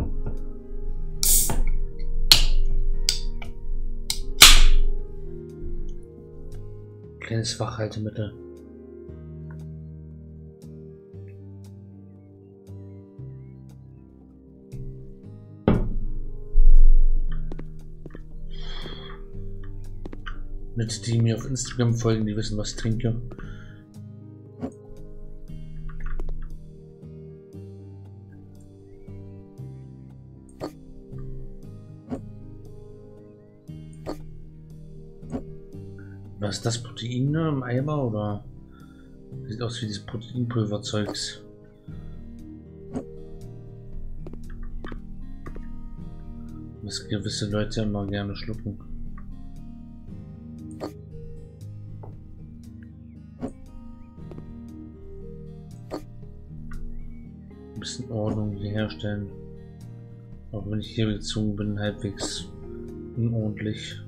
Kleines Wachhaltemittel. Mit die mir auf Instagram folgen, die wissen, was ich trinke. Was ist das, Protein im Eimer oder? Sieht aus wie dieses Proteinpulverzeugs. Was gewisse Leute immer gerne schlucken. Ein bisschen Ordnung hier herstellen. Auch wenn ich hier gezwungen bin, halbwegs unordentlich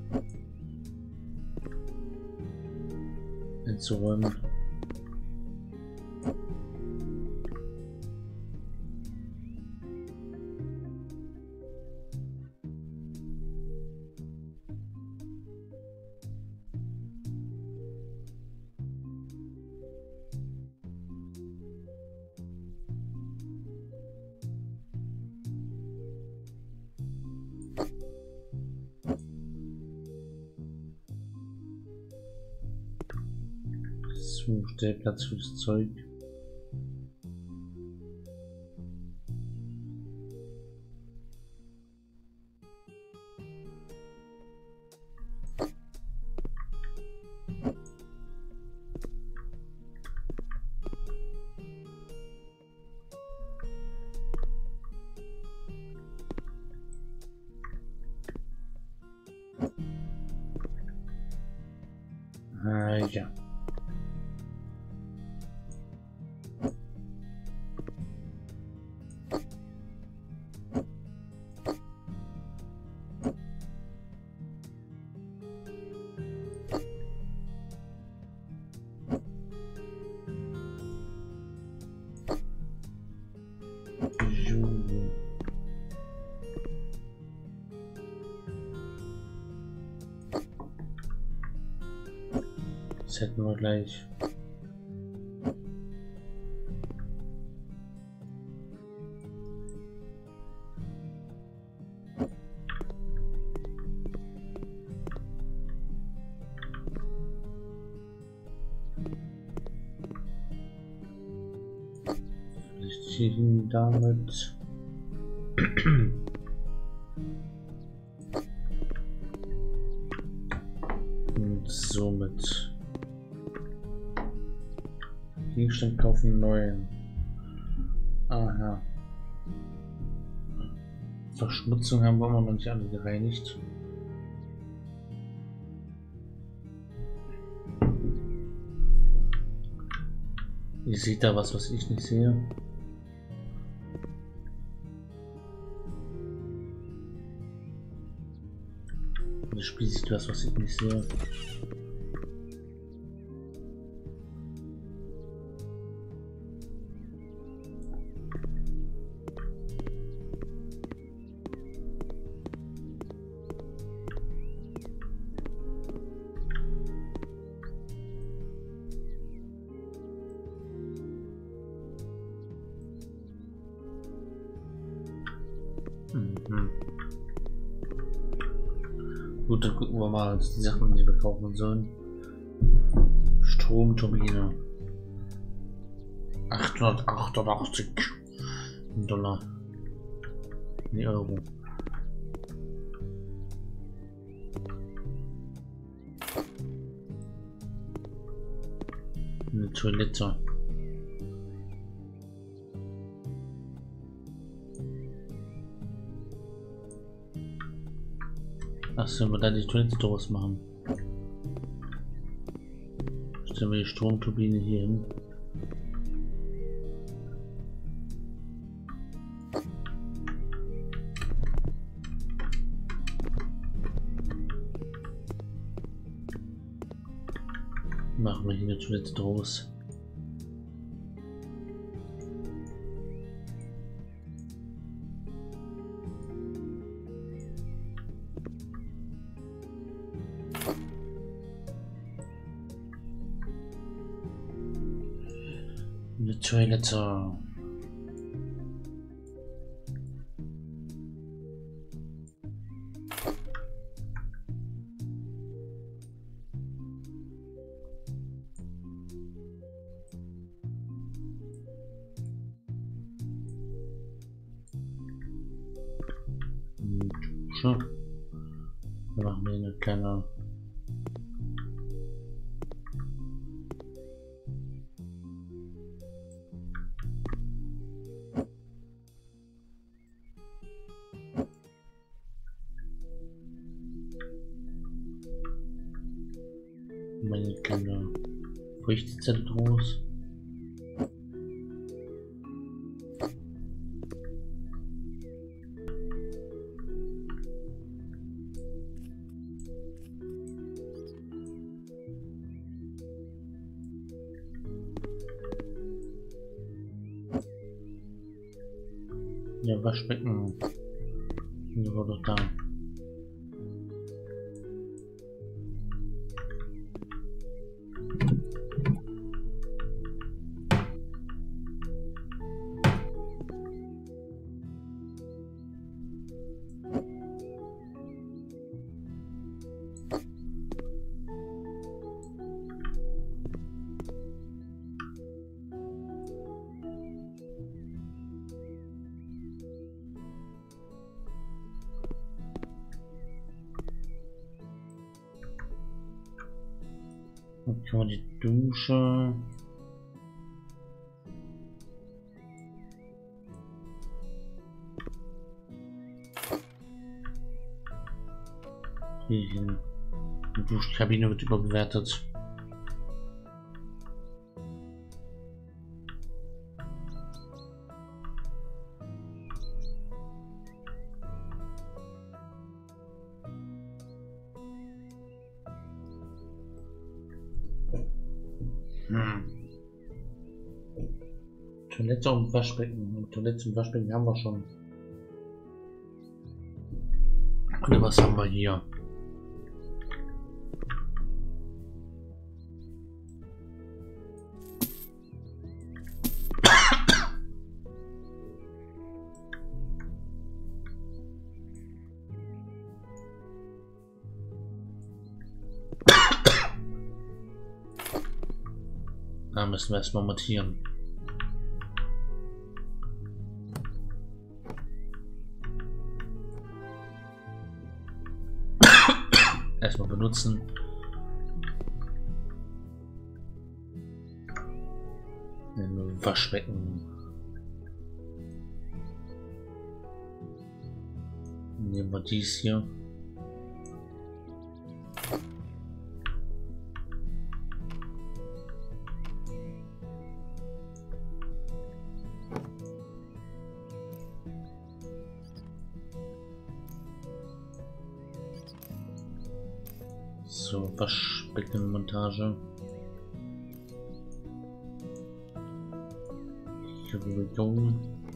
einzuräumen. Stellplatz für das Zeug. Ja. Das hätten wir gleich. ihn damit. Und somit Gegenstand kaufen, neuen. Aha. Verschmutzung haben wir immer noch nicht alle gereinigt. Ihr seht da was ich nicht sehe. Das Spiel sieht was ich nicht sehe. Gut, dann gucken wir mal die Sachen, die wir kaufen sollen. Stromturbine. 888 $. Nee, Euro. Eine Toilette. Ach, sollen wir da die Toilette draus machen? Stellen wir die Stromturbine hier hin. Machen wir hier eine Toilette draus. Eine Toilette. Dusche. Dann machen wir eine kleine Feuchtezelle draus. Ja, Waschbecken. Das war doch da. Okay, die Dusche. Hier hin. Die Duschkabine wird überbewertet. Toilette und Waschbecken. Toilette und Waschbecken haben wir schon. Und was haben wir hier? Da müssen wir erstmal montieren. erstmal benutzen. Ein Waschbecken. Nehmen wir dies hier. So, Waschbeckenmontage. Here we go.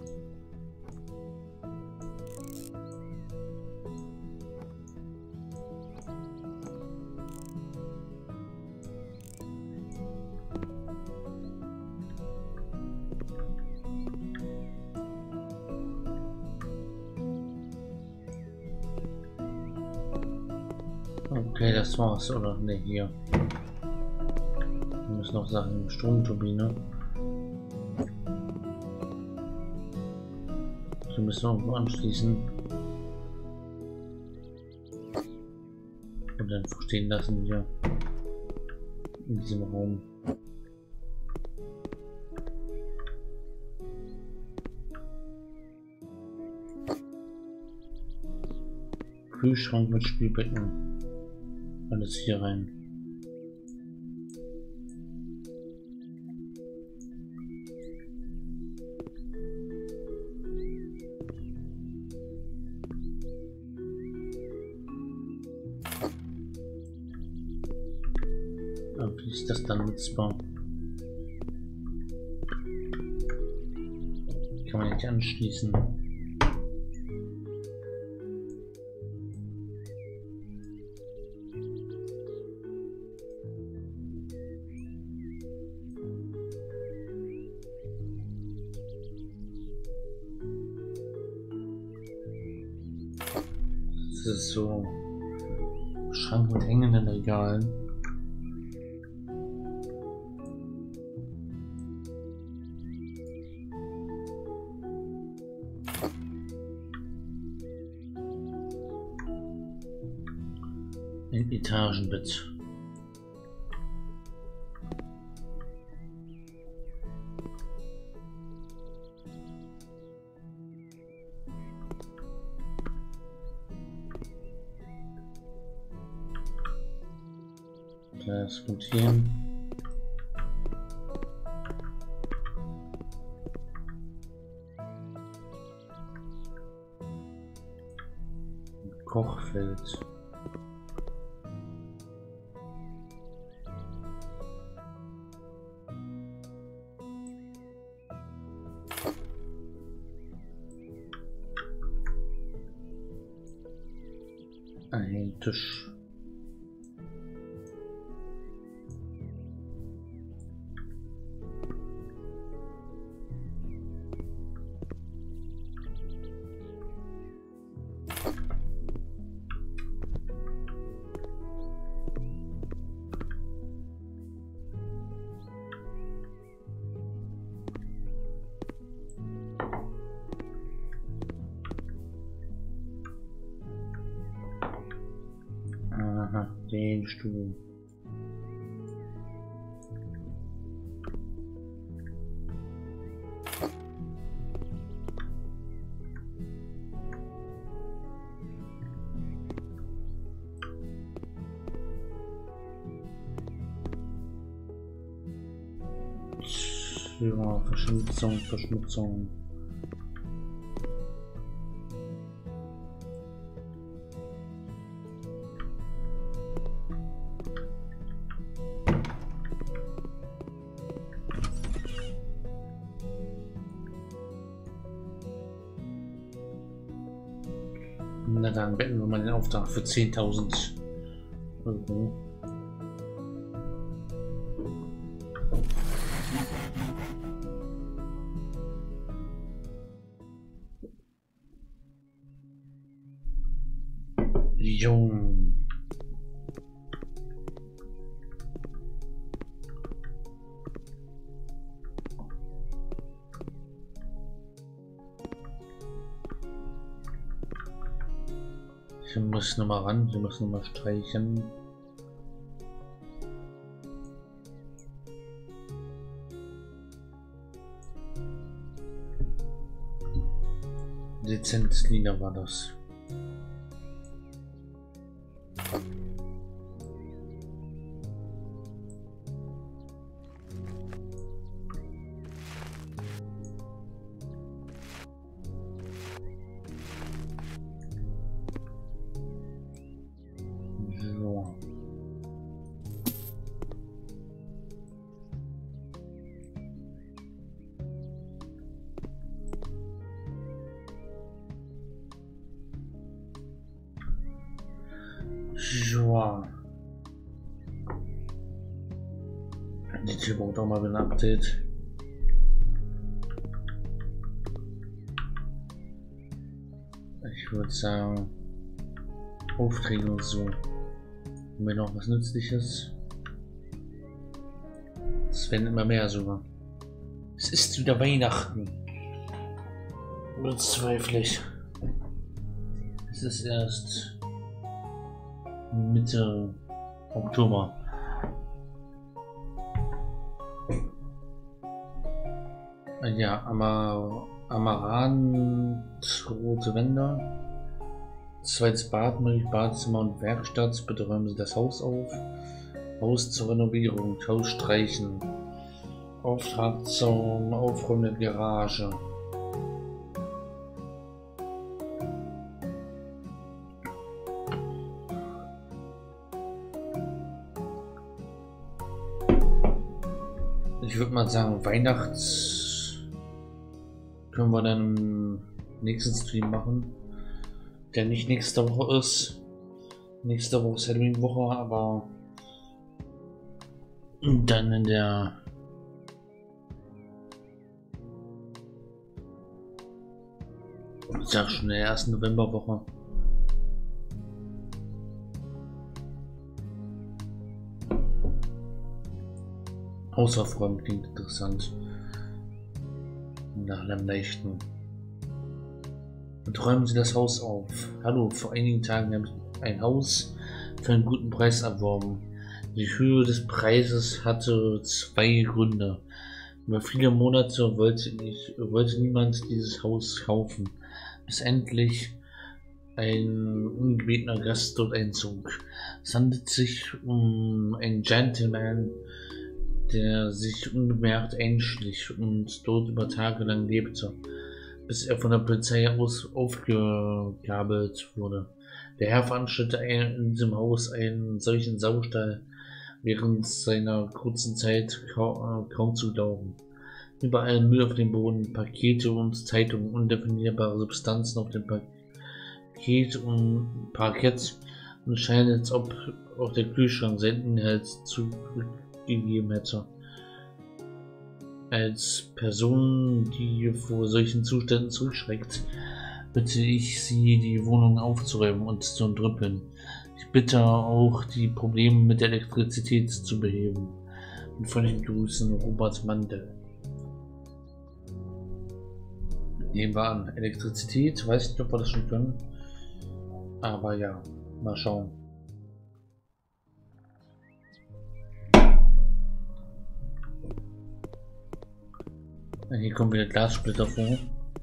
Okay, das war's, oder? Ne, hier. Wir müssen noch sagen, Stromturbine. Die müssen wir irgendwo anschließen. Und dann stehen lassen hier. In diesem Raum. Kühlschrank mit Spülbecken. Alles hier rein. Aber wie ist das dann nutzbar? Kann man nicht anschließen. Das ist so Schrank mit hängenden Regalen. Ein Etagenbett. Das kommt hier hin. Kochfeld. Ein Tisch. Aha, den Stuhl. Ja, Verschmutzung. Na dann beenden wir mal den Auftrag für 10.000 Euro. Jung. Hier muss noch mal ran, hier muss noch mal streichen. Dezent Lila war das. So. So. Die Tür braucht auch mal ein Update. Ich würde sagen, Aufträge und so. Haben wir noch was Nützliches? Es werden immer mehr sogar. Es ist wieder Weihnachten. Bezweifle ich. Es ist erst Mitte Oktober. Ja, Amaranth, rote Wände. Zweites Bad, Badezimmer und Werkstatt. Bitte räumen Sie das Haus auf. Haus zur Renovierung, Haus streichen. Auftrag zum Aufräumen der Garage. Ich würde mal sagen, Weihnachts können wir dann im nächsten Stream machen, der nicht nächste Woche ist. Nächste Woche ist Halloween-Woche, aber dann in der ich sag schon in der ersten Novemberwoche. Hausaufräumen klingt interessant. Nach einem Nächten. Und räumen Sie das Haus auf. Hallo, vor einigen Tagen habe ich ein Haus für einen guten Preis erworben. Die Höhe des Preises hatte zwei Gründe. Über viele Monate wollte niemand dieses Haus kaufen, bis endlich ein ungebetener Gast dort einzog. Es handelt sich um einen Gentleman, der sich unbemerkt einschlich und dort über Tage lang lebte, bis er von der Polizei aufgegabelt wurde. Der Herr veranstaltete in diesem Haus einen solchen Saustall während seiner kurzen Zeit kaum zu glauben. Überall Müll auf dem Boden, Pakete und Zeitungen, undefinierbare Substanzen auf dem Parkett und es scheint, als ob auch der Kühlschrank seinen Inhalt zugegeben hätte. Als Person, die vor solchen Zuständen zurückschreckt, bitte ich Sie, die Wohnung aufzuräumen und zu entrümpeln. Ich bitte auch, die Probleme mit der Elektrizität zu beheben. Mit freundlichen Grüßen, Robert Mandel. Nehmen wir an, Elektrizität, weiß nicht, ob wir das schon können. Aber ja, mal schauen. Hier kommen wieder Glassplitter vor.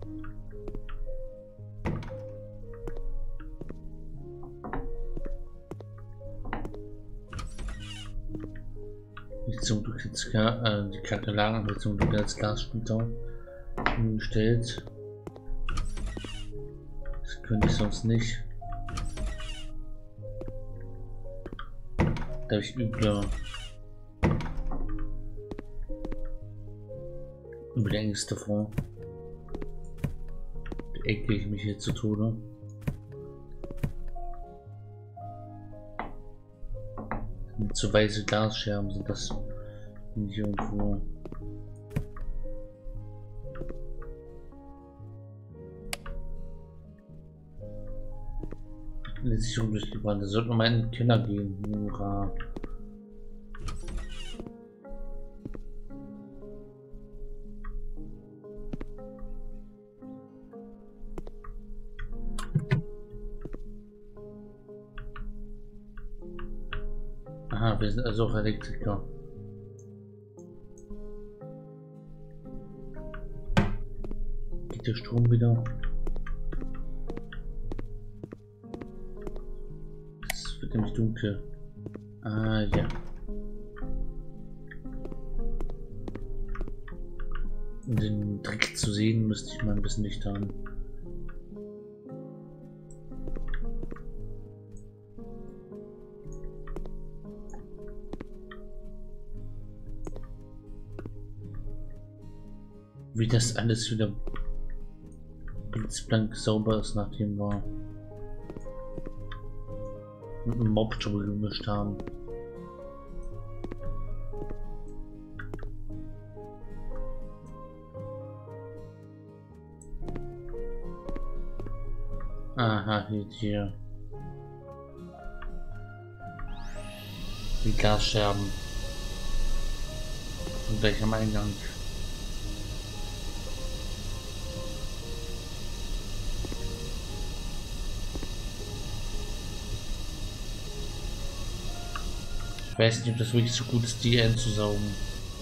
Nicht zum Glück jetzt die Kakerlaken wird zum Glück als Glassplitter umgestellt. Das könnte ich sonst nicht. Da habe ich üble Ängste vor. Ecke ich mich hier zu Tode. Mit so weiße Glasscherben sind das nicht irgendwo. Lässt sich durch die Wand. Da sollte man mal in den Keller gehen. Hurra. wir sind also auch Elektriker. Geht der Strom wieder? Es wird nämlich dunkel. Ah, ja. Um den Trick zu sehen, müsste ich mal ein bisschen Licht haben. Wie das alles wieder blitzblank sauber ist, nachdem wir mit dem Mob drüber gemischt haben. Aha, hier. Die Glasscherben. Und gleich am Eingang. Ich weiß nicht, ob das wirklich so gut ist, die einzusaugen.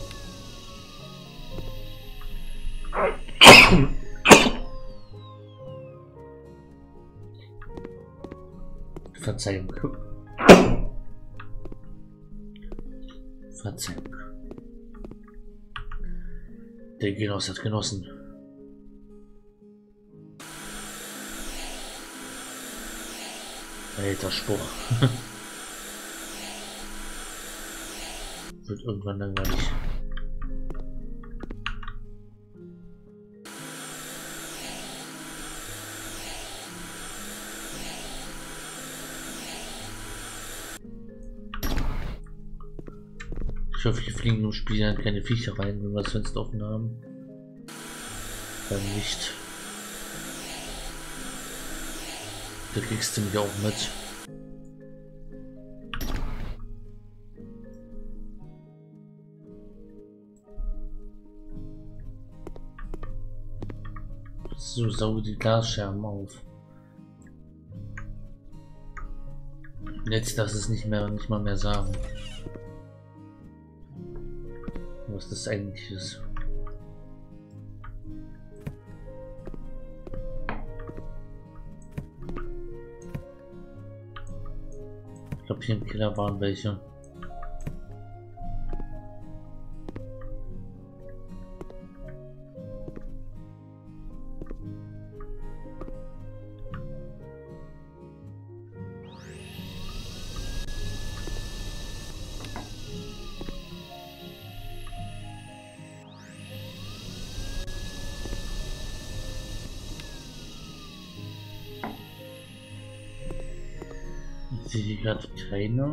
Verzeihung. Verzeihung. Der Genoss hat genossen. Alter Spruch. Wird irgendwann langweilig. Ich hoffe, hier fliegen im Spiel dann keine Viecher rein, wenn wir das Fenster offen haben. Dann nicht. Da kriegst du mich auch mit. So, sauge die Glasscherben auf. Jetzt darfst du es nicht mal mehr sagen. Was das eigentlich ist. Ich glaube, hier im Keller waren welche. Ich sehe gerade keine.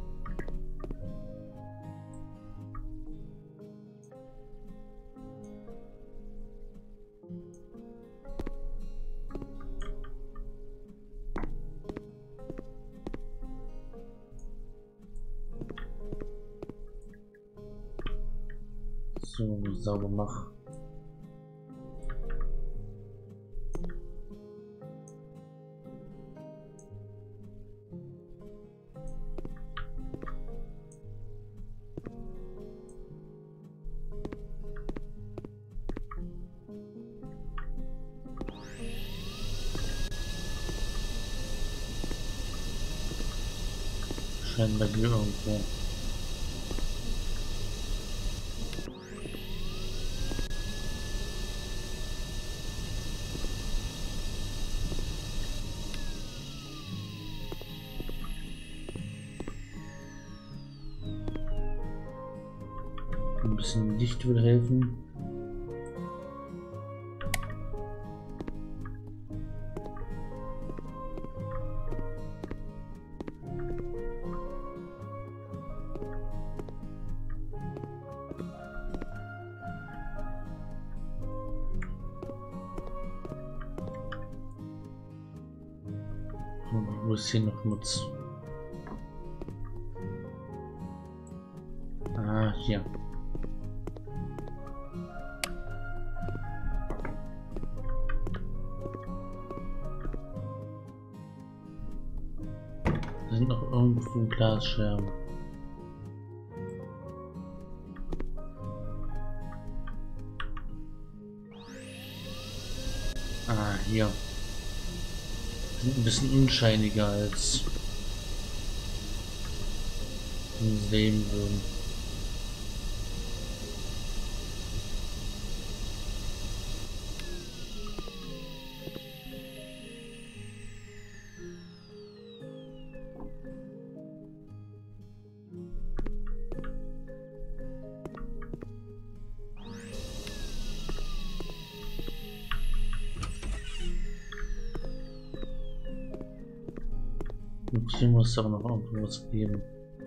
So, sauber machen. Scheinbar hier irgendwo. Ein bisschen Licht würde helfen. Wo ist hier noch Mutz? Ah, hier. Da sind noch irgendwo Glasscherben. hier. Sind ein bisschen unscheiniger als sehen würden. Und hier muss es aber noch irgendwas geben.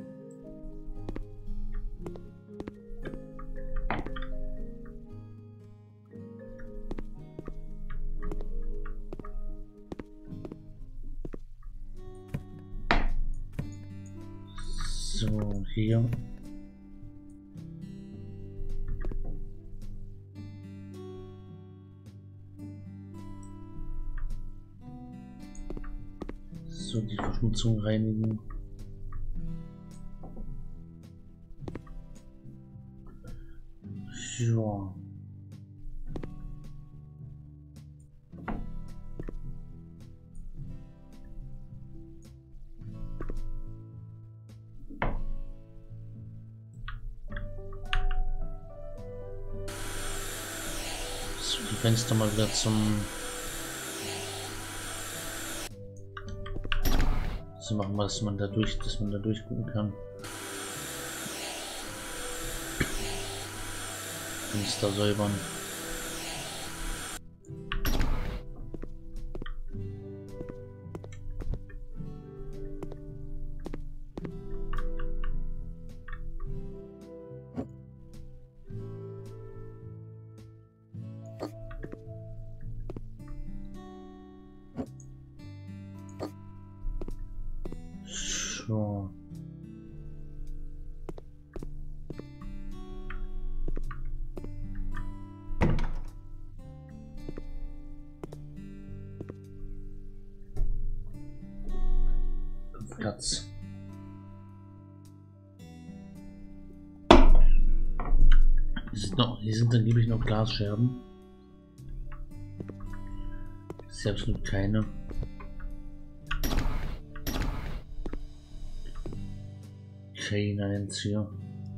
So, hier. So, die Verschmutzung reinigen. Ja. So, die Fenster mal wieder so machen wir, dass man da durchgucken kann. Fenster säubern. So. Platz. Hier sind angeblich noch Glasscherben. Selbst nur keine. Keine Einzige.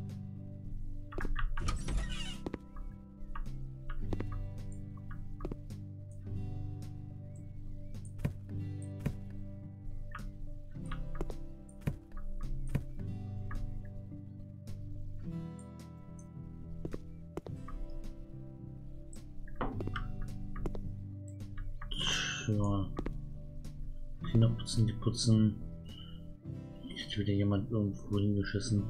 So. Kinder putzen, die putzen. Ist wieder jemand irgendwo hingeschissen.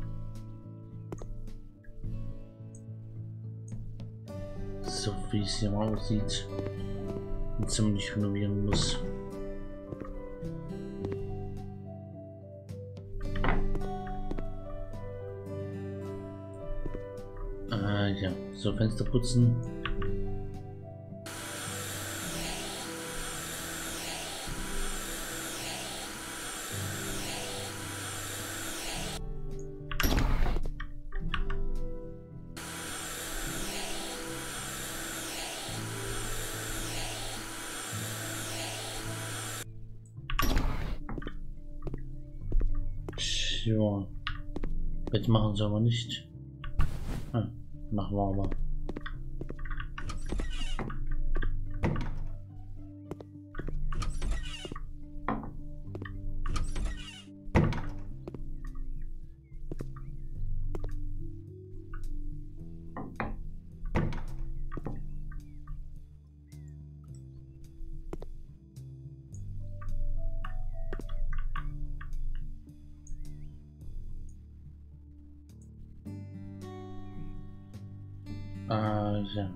So wie es hier mal aussieht. Und ziemlich renovieren muss. Ja, so Fenster putzen. Ja, jetzt machen sie aber nicht. Machen wir aber. Ja.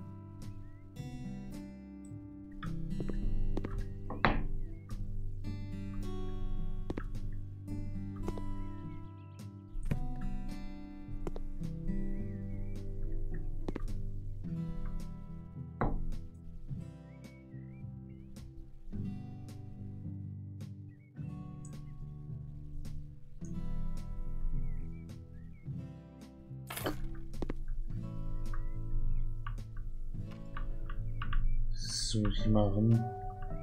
So, ich mal rum.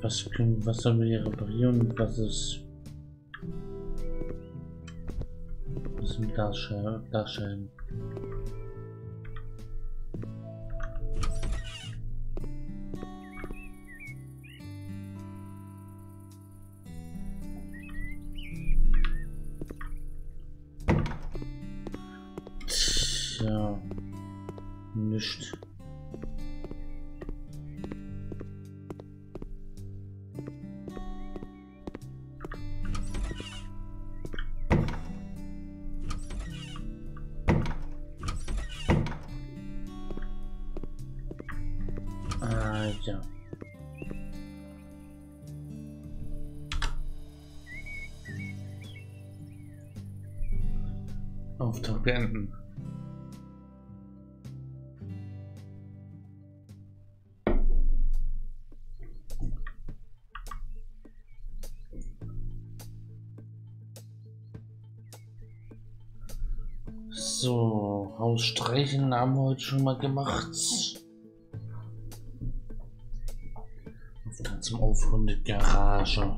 Was sollen wir hier reparieren und was ist ein Glasscheiben? Tja, nicht. Ja. Auftrag beenden. So, Haus streichen haben wir heute schon mal gemacht. Dann zum Aufräumen der Garage.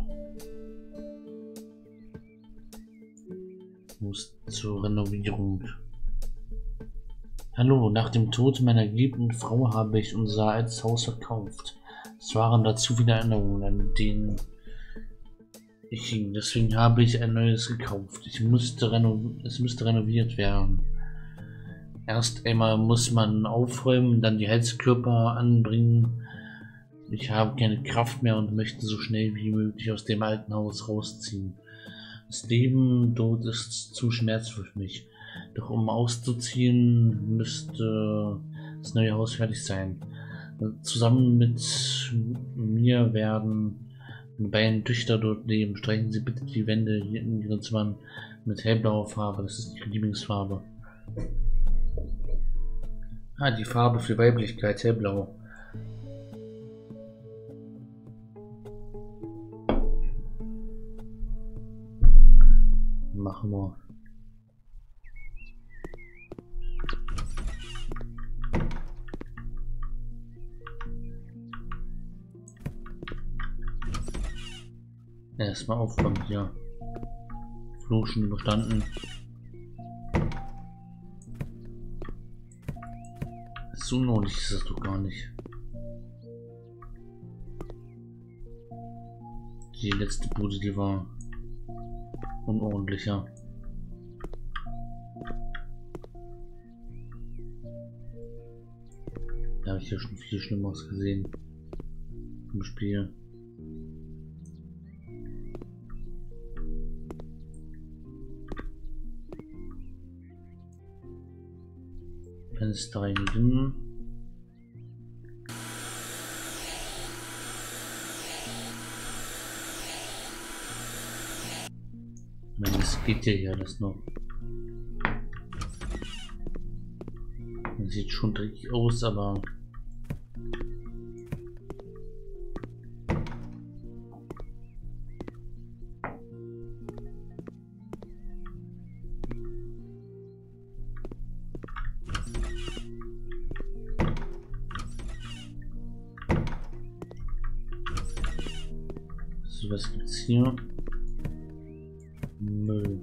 Muss zur Renovierung. Hallo, nach dem Tod meiner geliebten Frau habe ich unser altes Haus verkauft. Es waren dazu viele Erinnerungen, an denen ich hing. Deswegen habe ich ein neues gekauft. Es müsste renoviert werden. Erst einmal muss man aufräumen, dann die Heizkörper anbringen. Ich habe keine Kraft mehr und möchte so schnell wie möglich aus dem alten Haus rausziehen. Das Leben dort ist zu schmerzvoll für mich. Doch um auszuziehen, müsste das neue Haus fertig sein. Zusammen mit mir werden meine beiden Töchter dort leben. Streichen Sie bitte die Wände hier in Ihren Zimmern mit hellblauer Farbe. Das ist Ihre Lieblingsfarbe. Ah, die Farbe für Weiblichkeit, hellblau. Machen wir. Erstmal aufräumen hier. Flur schon überstanden. So unordentlich ist das doch gar nicht. Die letzte Bude, die war unordentlicher. Da habe ich ja schon viel Schlimmeres gesehen im Spiel. Fenster reinigen. Ich meine, es geht ja hier alles noch. Das sieht schon dreckig aus, aber so, was gibt's hier? Müll.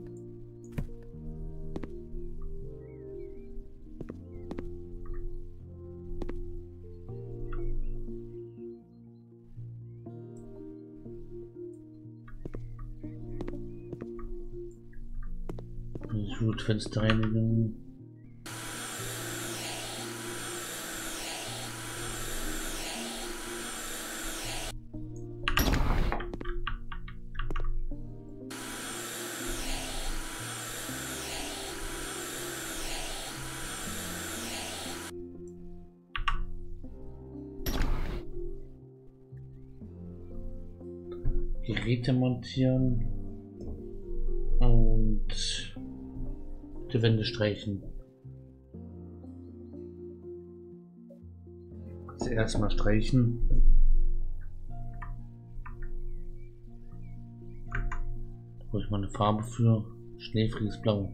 Ich würde Fenster reinigen. Geräte montieren und die Wände streichen. Also erstmal streichen. Da brauche ich mal eine Farbe für. Schneefries Blau.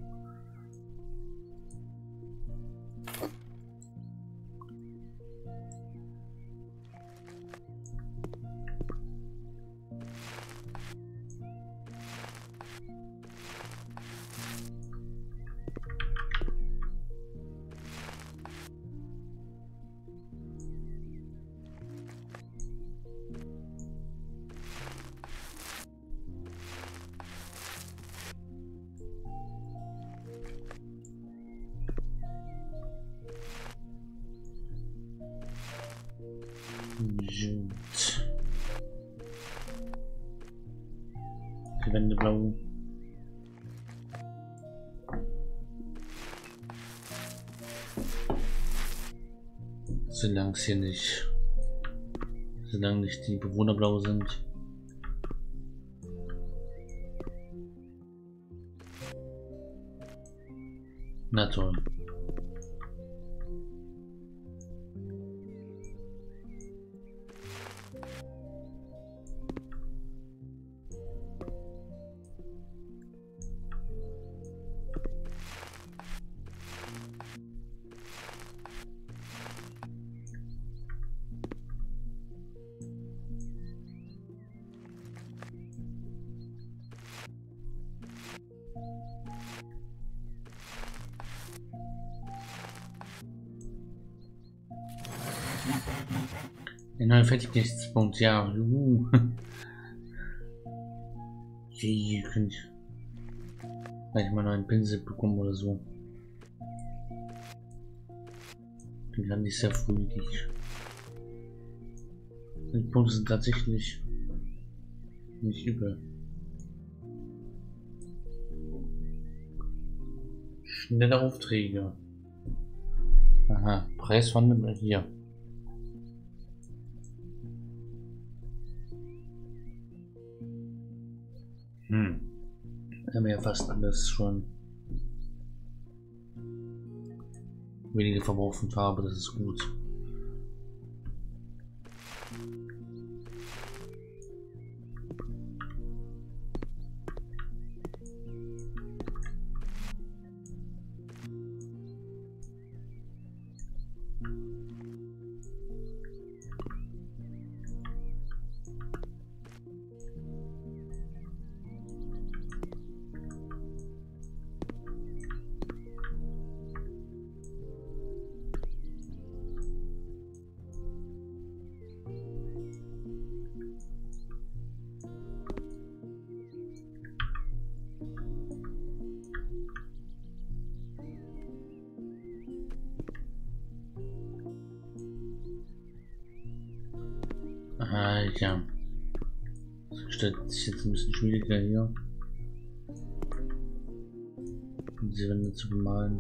Gut. Die Wände blau. Solange es hier nicht, solange nicht die Bewohner blau sind. Na toll. Der neue Fertigkeitspunkt, ja. Hier könnte ich vielleicht mal noch einen Pinsel bekommen oder so. Den kann ich sehr frühlich. Die Punkte sind tatsächlich nicht übel. Schneller Aufträge. Aha, Preiswandel hier. Wir haben ja fast alles schon. Wenige Verbrauch von Farbe, das ist gut. Ah, ja. Das stellt sich jetzt ein bisschen schwieriger hier. Diese Wände zu bemalen.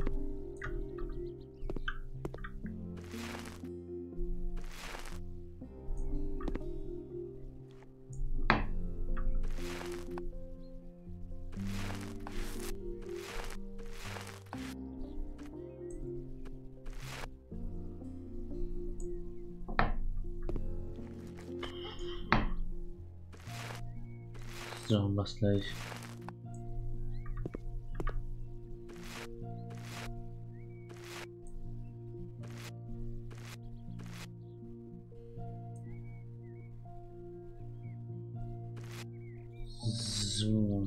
So, mach's gleich. So.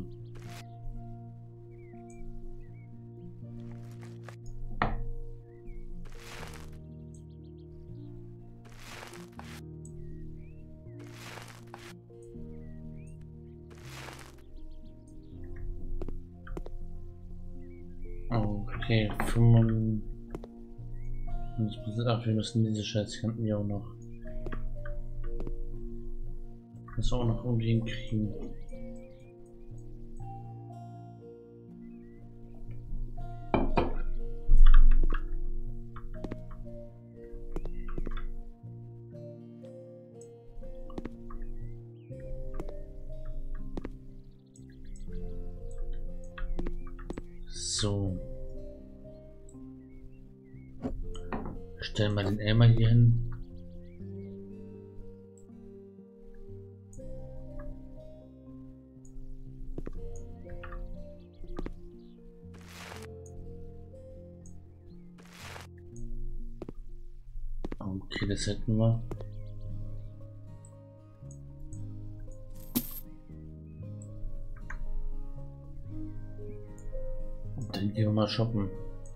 Okay, 95%. Ach, wir müssen diese Scheißkanten ja auch noch. Das auch noch irgendwie hinkriegen. So. Stellen wir den Elmer hier hin. Okay, das hätten wir. Und dann gehen wir mal shoppen.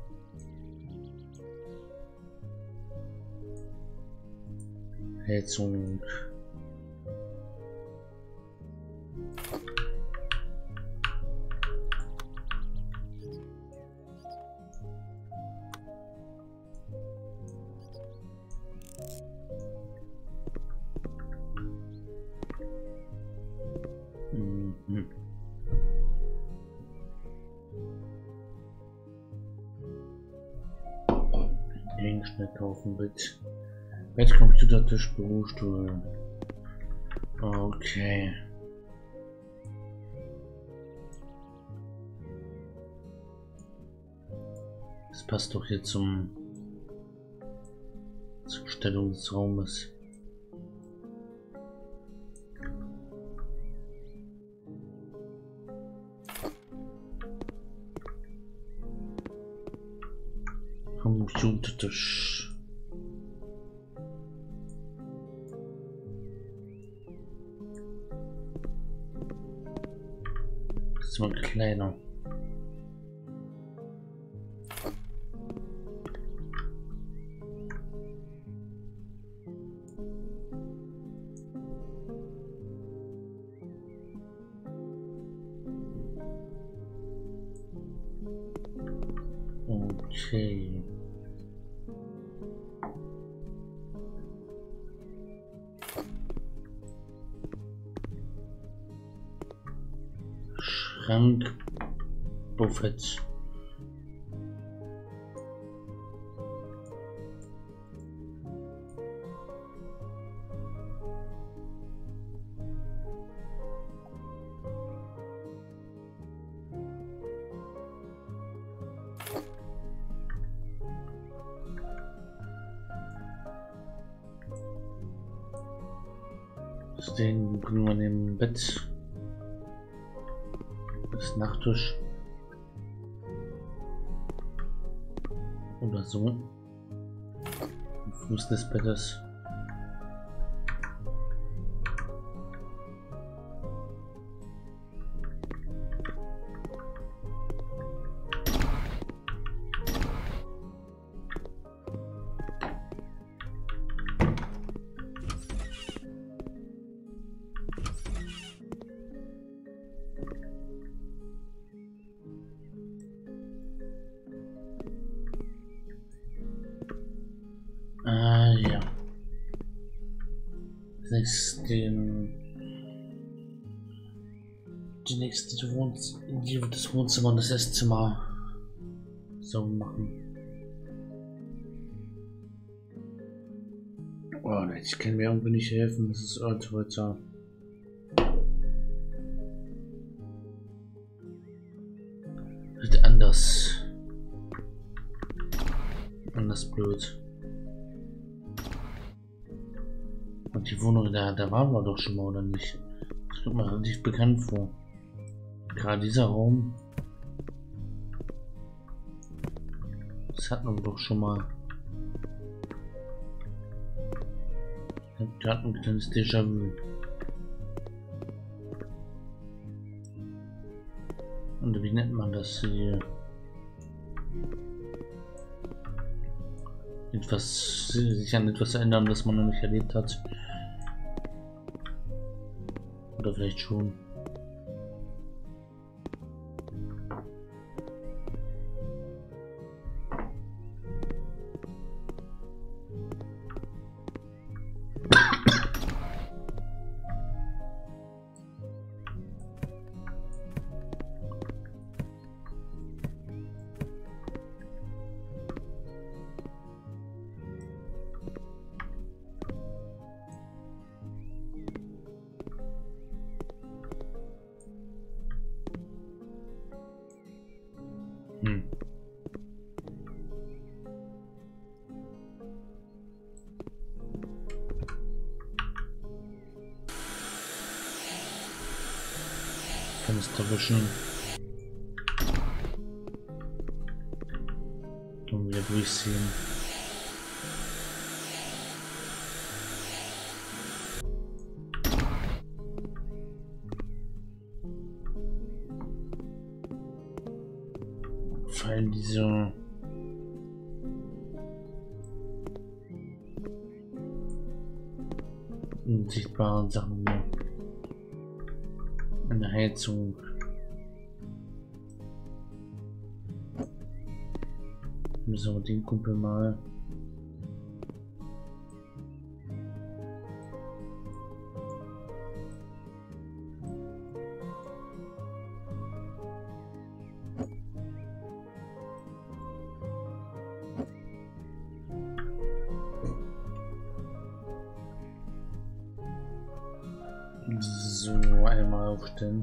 Heizung. schnell kaufen. Bett, Computertisch, Bürostuhl. Okay. Das passt doch hier zur Stellung des Raumes. Computertisch. Das ist mal kleiner. Okay. Schrank, Buffet. Den können wir neben dem Bett. Das Nachttisch. Oder so. Am Fuß des Bettes. Ja. Das Wohnzimmer und das Esszimmer so machen. Oh, ich kann mir irgendwie nicht helfen, das ist heute. Wird anders blöd. Und die Wohnung, da waren wir doch schon mal, oder nicht? Das kommt mir relativ bekannt vor. Gerade dieser Raum. Das hatten wir doch schon mal. Da hatten wir ein kleines Déjà-vu. Und wie nennt man das hier? Sich an etwas erinnern, das man noch nicht erlebt hat. Oder vielleicht schon. Fenster wischen. Und wieder durchziehen. Fallen diese unsichtbaren Sachen mehr. Eine Heizung. Müssen wir den Kumpel mal. So, einmal aufstellen.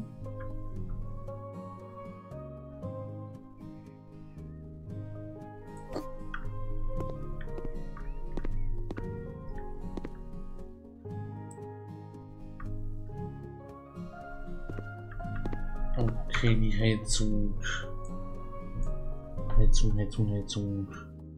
Okay, die Heizung. Heizung.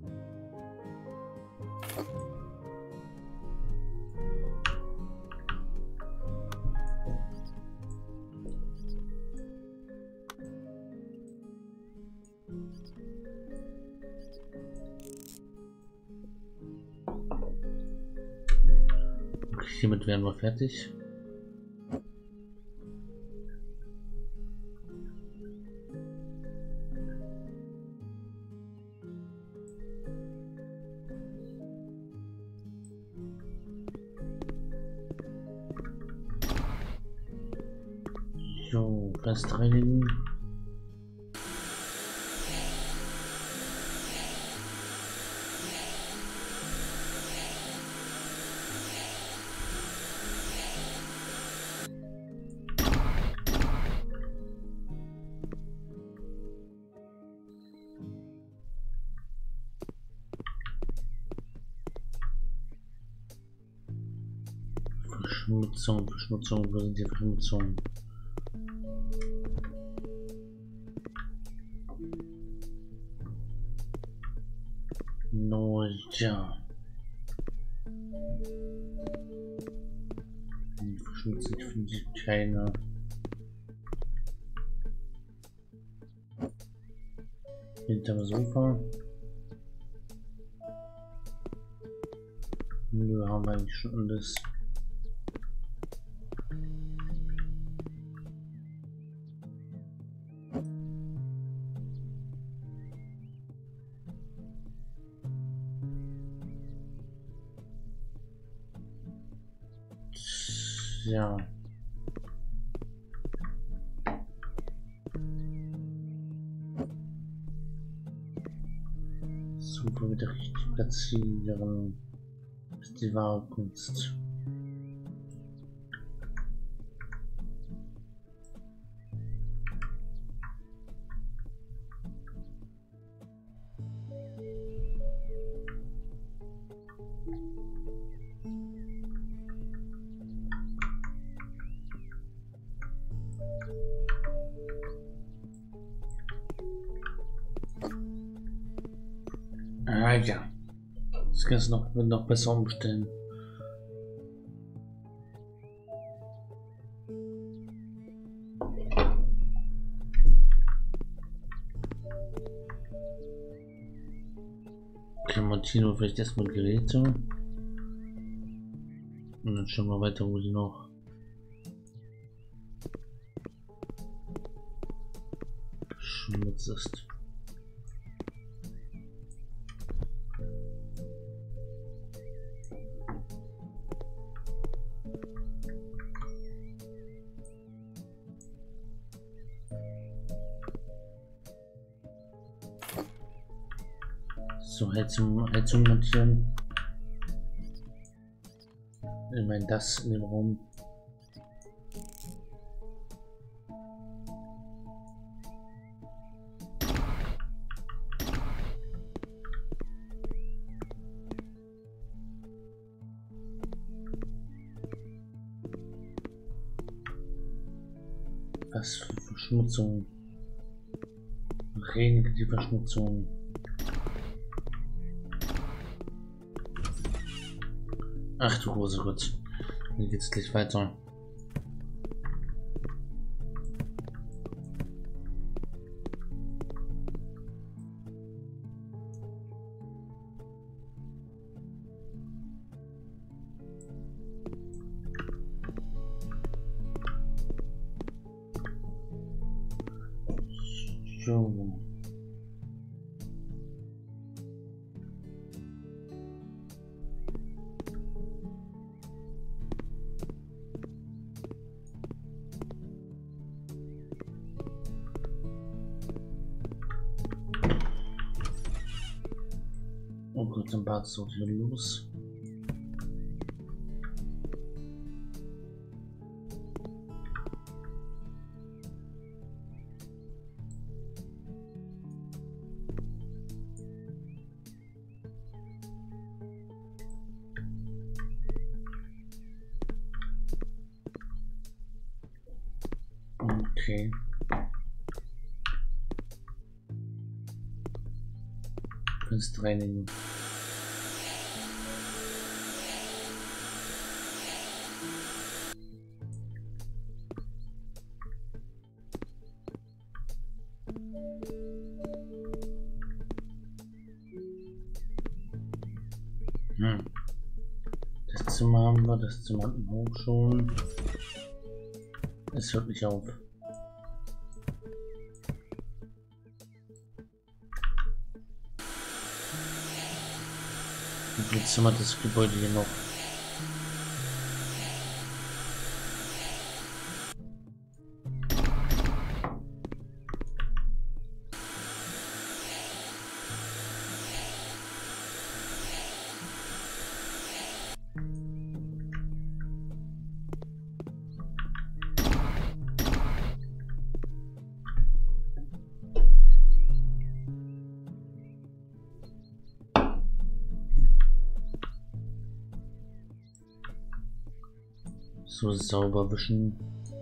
Okay, hiermit wären wir fertig. Jo, fast reinigen. Verschmutzung, wo sind die Verschmutzung? No, ja. Die Verschmutzung finde ich keine. Hinterm Sofa. Nö, haben wir eigentlich schon alles. Ja. Super, wieder richtig platzieren. Das ist die wahre Kunst. Ah ja, das kannst du noch besser umstellen. Okay, Martino, vielleicht erstmal Geräte. Und dann schauen wir weiter, wo die noch. Schmutz ist. So, Heizung montieren. Ich meine, das in dem Raum. Was für Verschmutzung. Reinige die Verschmutzung. Ach du große Gott. Hier geht's gleich weiter. So. Oh Gott, dann Bad so hier los. Okay. Kunsttraining. Das Zimmer haben wir, das Zimmer hatten wir auch schon. Es hört nicht auf. Wie viel Zimmer hat das Gebäude hier noch? So sauber wischen.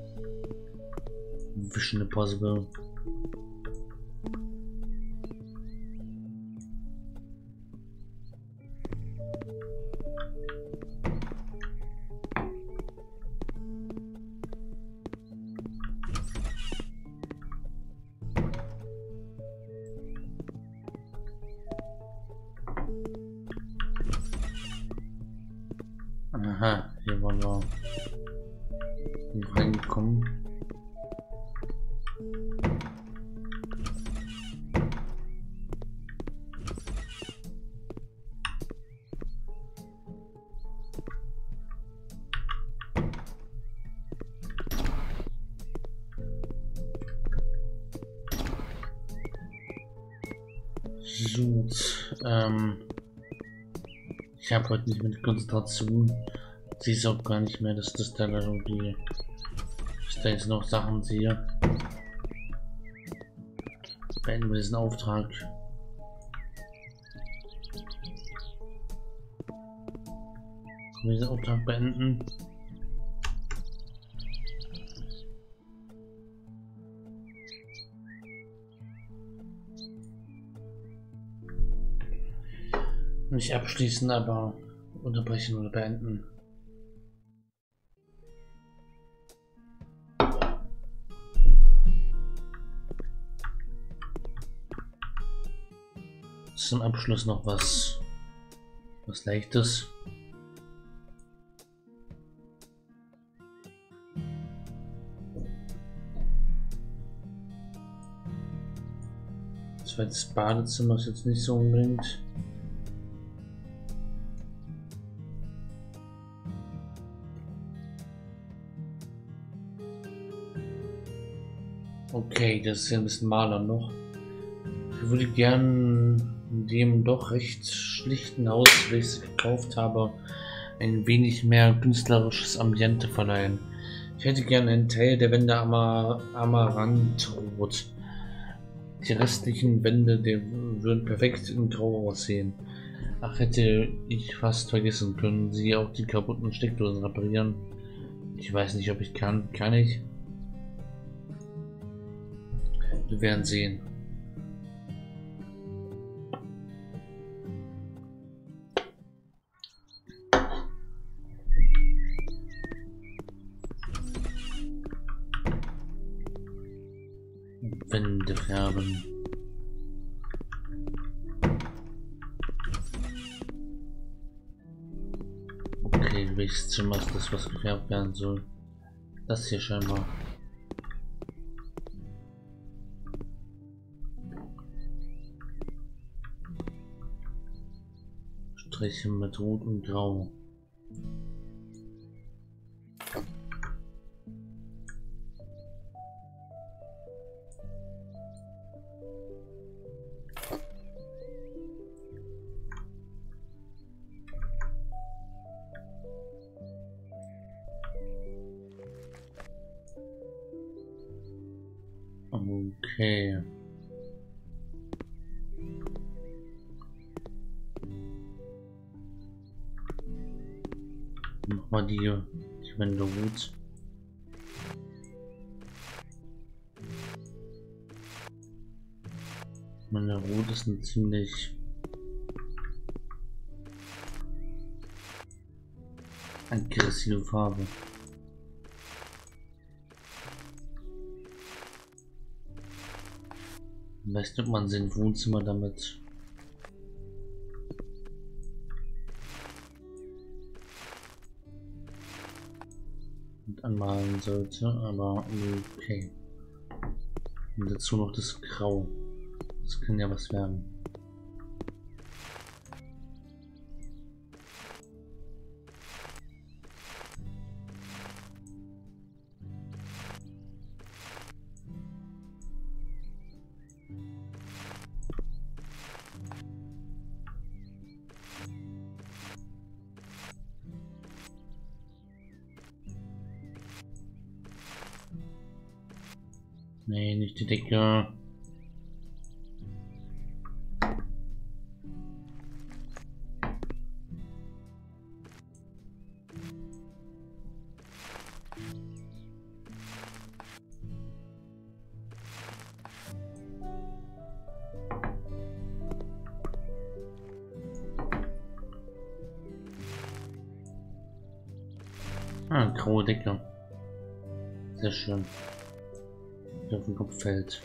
Vision Impossible. Aha, hier wollen wir reinkommen. Gut, ich habe heute nicht mit Konzentration. Sie ist auch gar nicht mehr, dass das dann irgendwie, ich da jetzt noch Sachen sehe. Beenden wir diesen Auftrag. Können wir diesen Auftrag beenden? Nicht abschließen, aber unterbrechen oder beenden. Zum Abschluss noch was Leichtes. Das Badezimmer ist jetzt nicht so unbedingt. Okay, das ist ja ein bisschen maler noch. Ich würde gern dem doch recht schlichten Haus, welches ich gekauft habe, ein wenig mehr künstlerisches Ambiente verleihen. Ich hätte gern einen Teil der Wände Amarantrot. Die restlichen Wände, die würden perfekt in Grau aussehen. Ach, hätte ich fast vergessen, können Sie auch die kaputten Steckdosen reparieren? Ich weiß nicht, ob ich kann. Kann ich? Wir werden sehen. Wände färben. Okay, welches Zimmer ist das, was gefärbt werden soll? Das hier scheinbar. Striche mit Rot und Grau. Okay. Mach mal die Wände rot. Meine Rot ist eine ziemlich aggressive Farbe. Weißt du, ob man sein Wohnzimmer damit anmalen sollte, aber okay. Und dazu noch das Grau. Das kann ja was werden. Nee, nicht die Decke. Ah, graue Decke. Sehr schön. Die auf den Kopf fällt.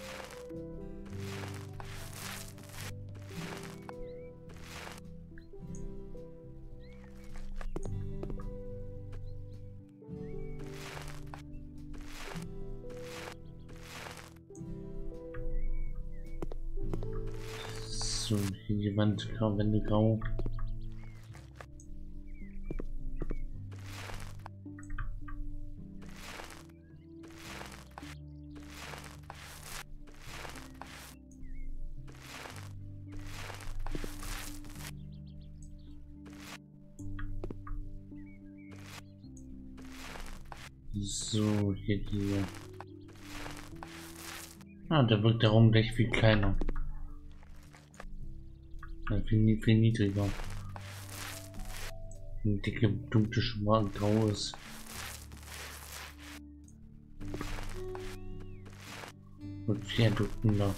So, hier die Wand, Wände grau. So, hier die. Ah, da wirkt der Raum gleich viel kleiner. Ja, viel niedriger. Eine dicke, dunkle Schwarz grau ist. Und viel erdrückender.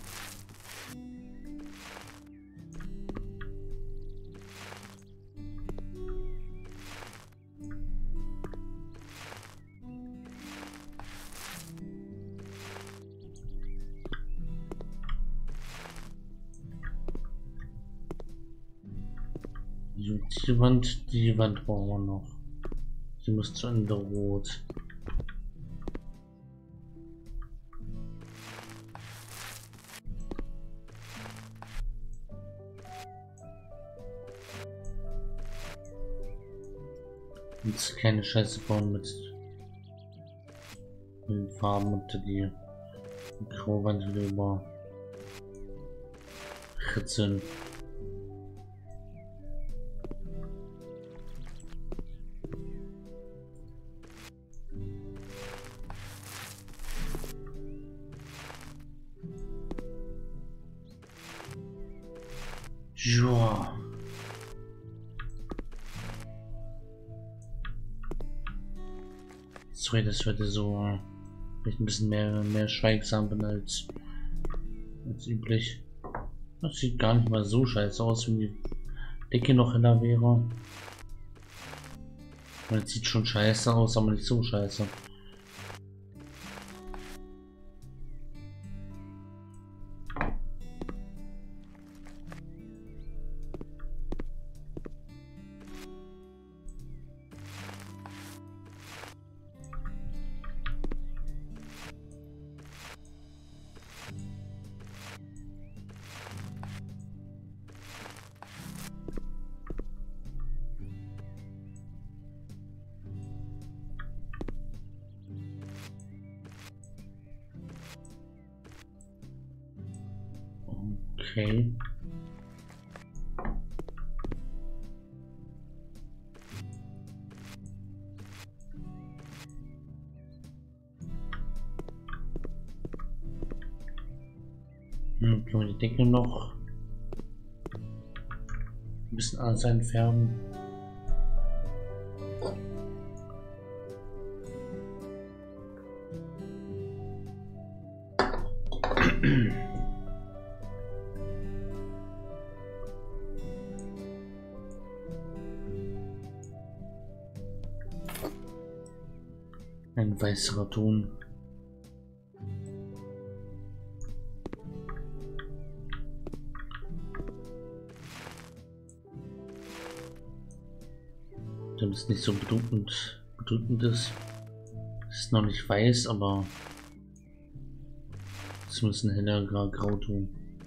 Die Wand brauchen wir noch. Sie muss zu Ende rot. Jetzt keine Scheiße bauen mit den Farben unter die Grauwand wieder über Ritzeln. Ja. Sorry, dass ich heute so vielleicht ein bisschen mehr schweigsam bin als üblich. Das sieht gar nicht mal so scheiße aus, wenn die Decke noch heller wäre. Das sieht schon scheiße aus, aber nicht so scheiße. Okay. Können wir die Decke noch ein bisschen anders entfernen. Ein weißerer Ton. Damit es nicht so bedrückend ist. Es ist noch nicht weiß, aber es muss ein heller Grauton.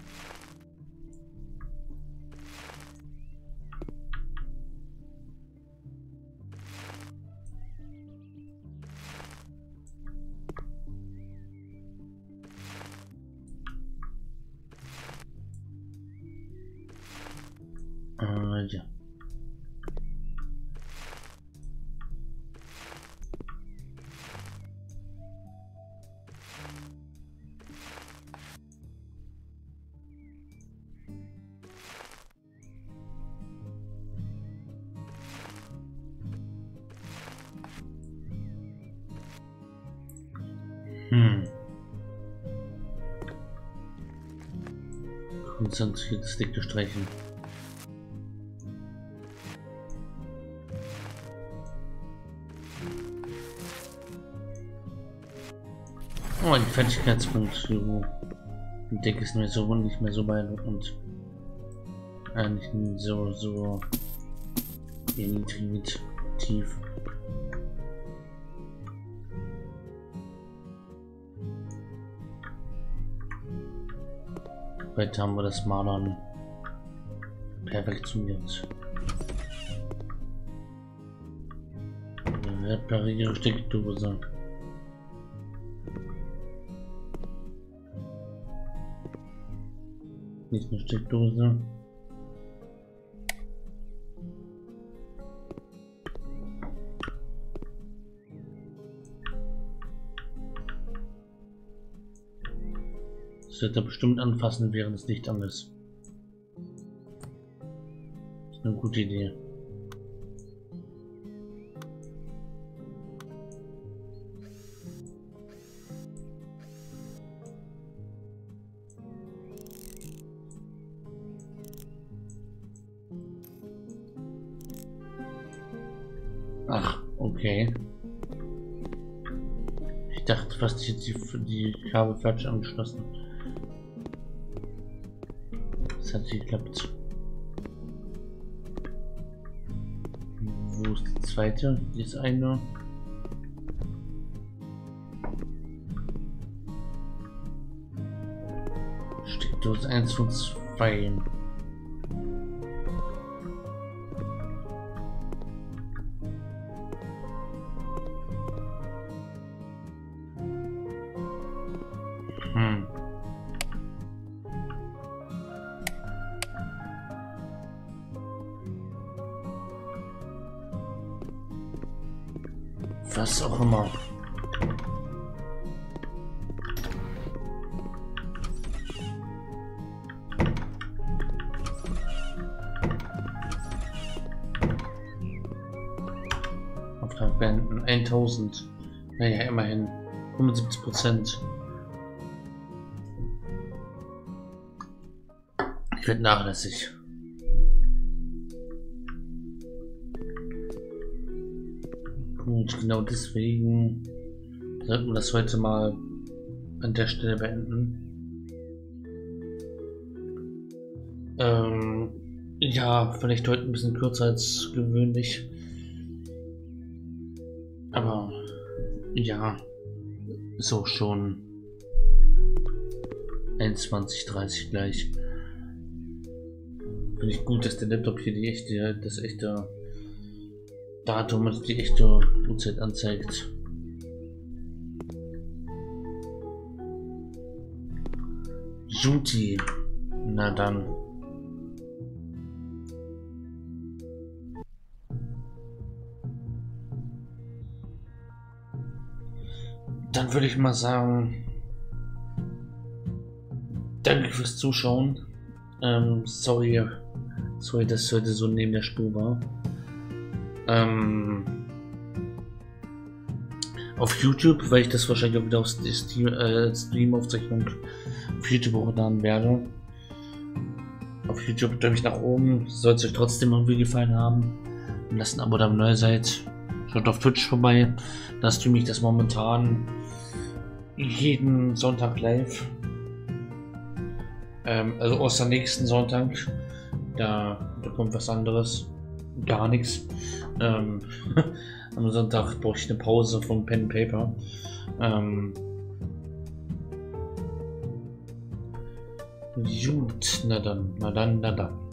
Ja. Konzentriertes Dicke streichen. Oh, die Fertigkeitspunkt. Die Decke ist mir so nicht mehr so beeindruckend. Eigentlich so tief. Heute haben wir das Malern perfektioniert. Wertbare Steckdose. Nicht eine Steckdose. Das wird er bestimmt anfassen, während das Licht an ist. Das ist eine gute Idee. Ach, okay. Ich dachte fast, ich hätte die Kabel falsch angeschlossen. Das hat nicht geklappt. Wo ist die zweite? Die ist eine. Steckdose 1 von 2. Was auch immer. Auftrag beenden. 1000. Naja, immerhin 75%. Ich werde nachlässig. Und genau deswegen sollten wir das heute mal an der Stelle beenden. Ja, vielleicht heute ein bisschen kürzer als gewöhnlich. Aber ja, so schon 21:30 gleich. Finde ich gut, dass der Laptop hier das echte Datum und die echte Uhrzeit anzeigt. Juti. Na dann. Dann würde ich mal sagen, danke fürs Zuschauen. Sorry, dass heute so neben der Spur war. Auf YouTube, weil ich das wahrscheinlich auch wieder auf Stream-Aufzeichnung auf YouTube hochladen werde. Auf YouTube drücke ich nach oben. Sollte es euch trotzdem irgendwie gefallen haben. Lasst ein Abo da, wenn ihr neu seid. Schaut auf Twitch vorbei. Da streame ich das momentan jeden Sonntag live. Also außer nächsten Sonntag. Da kommt was anderes. Gar nichts. Am Sonntag brauche ich eine Pause von Pen Paper. Gut, na dann.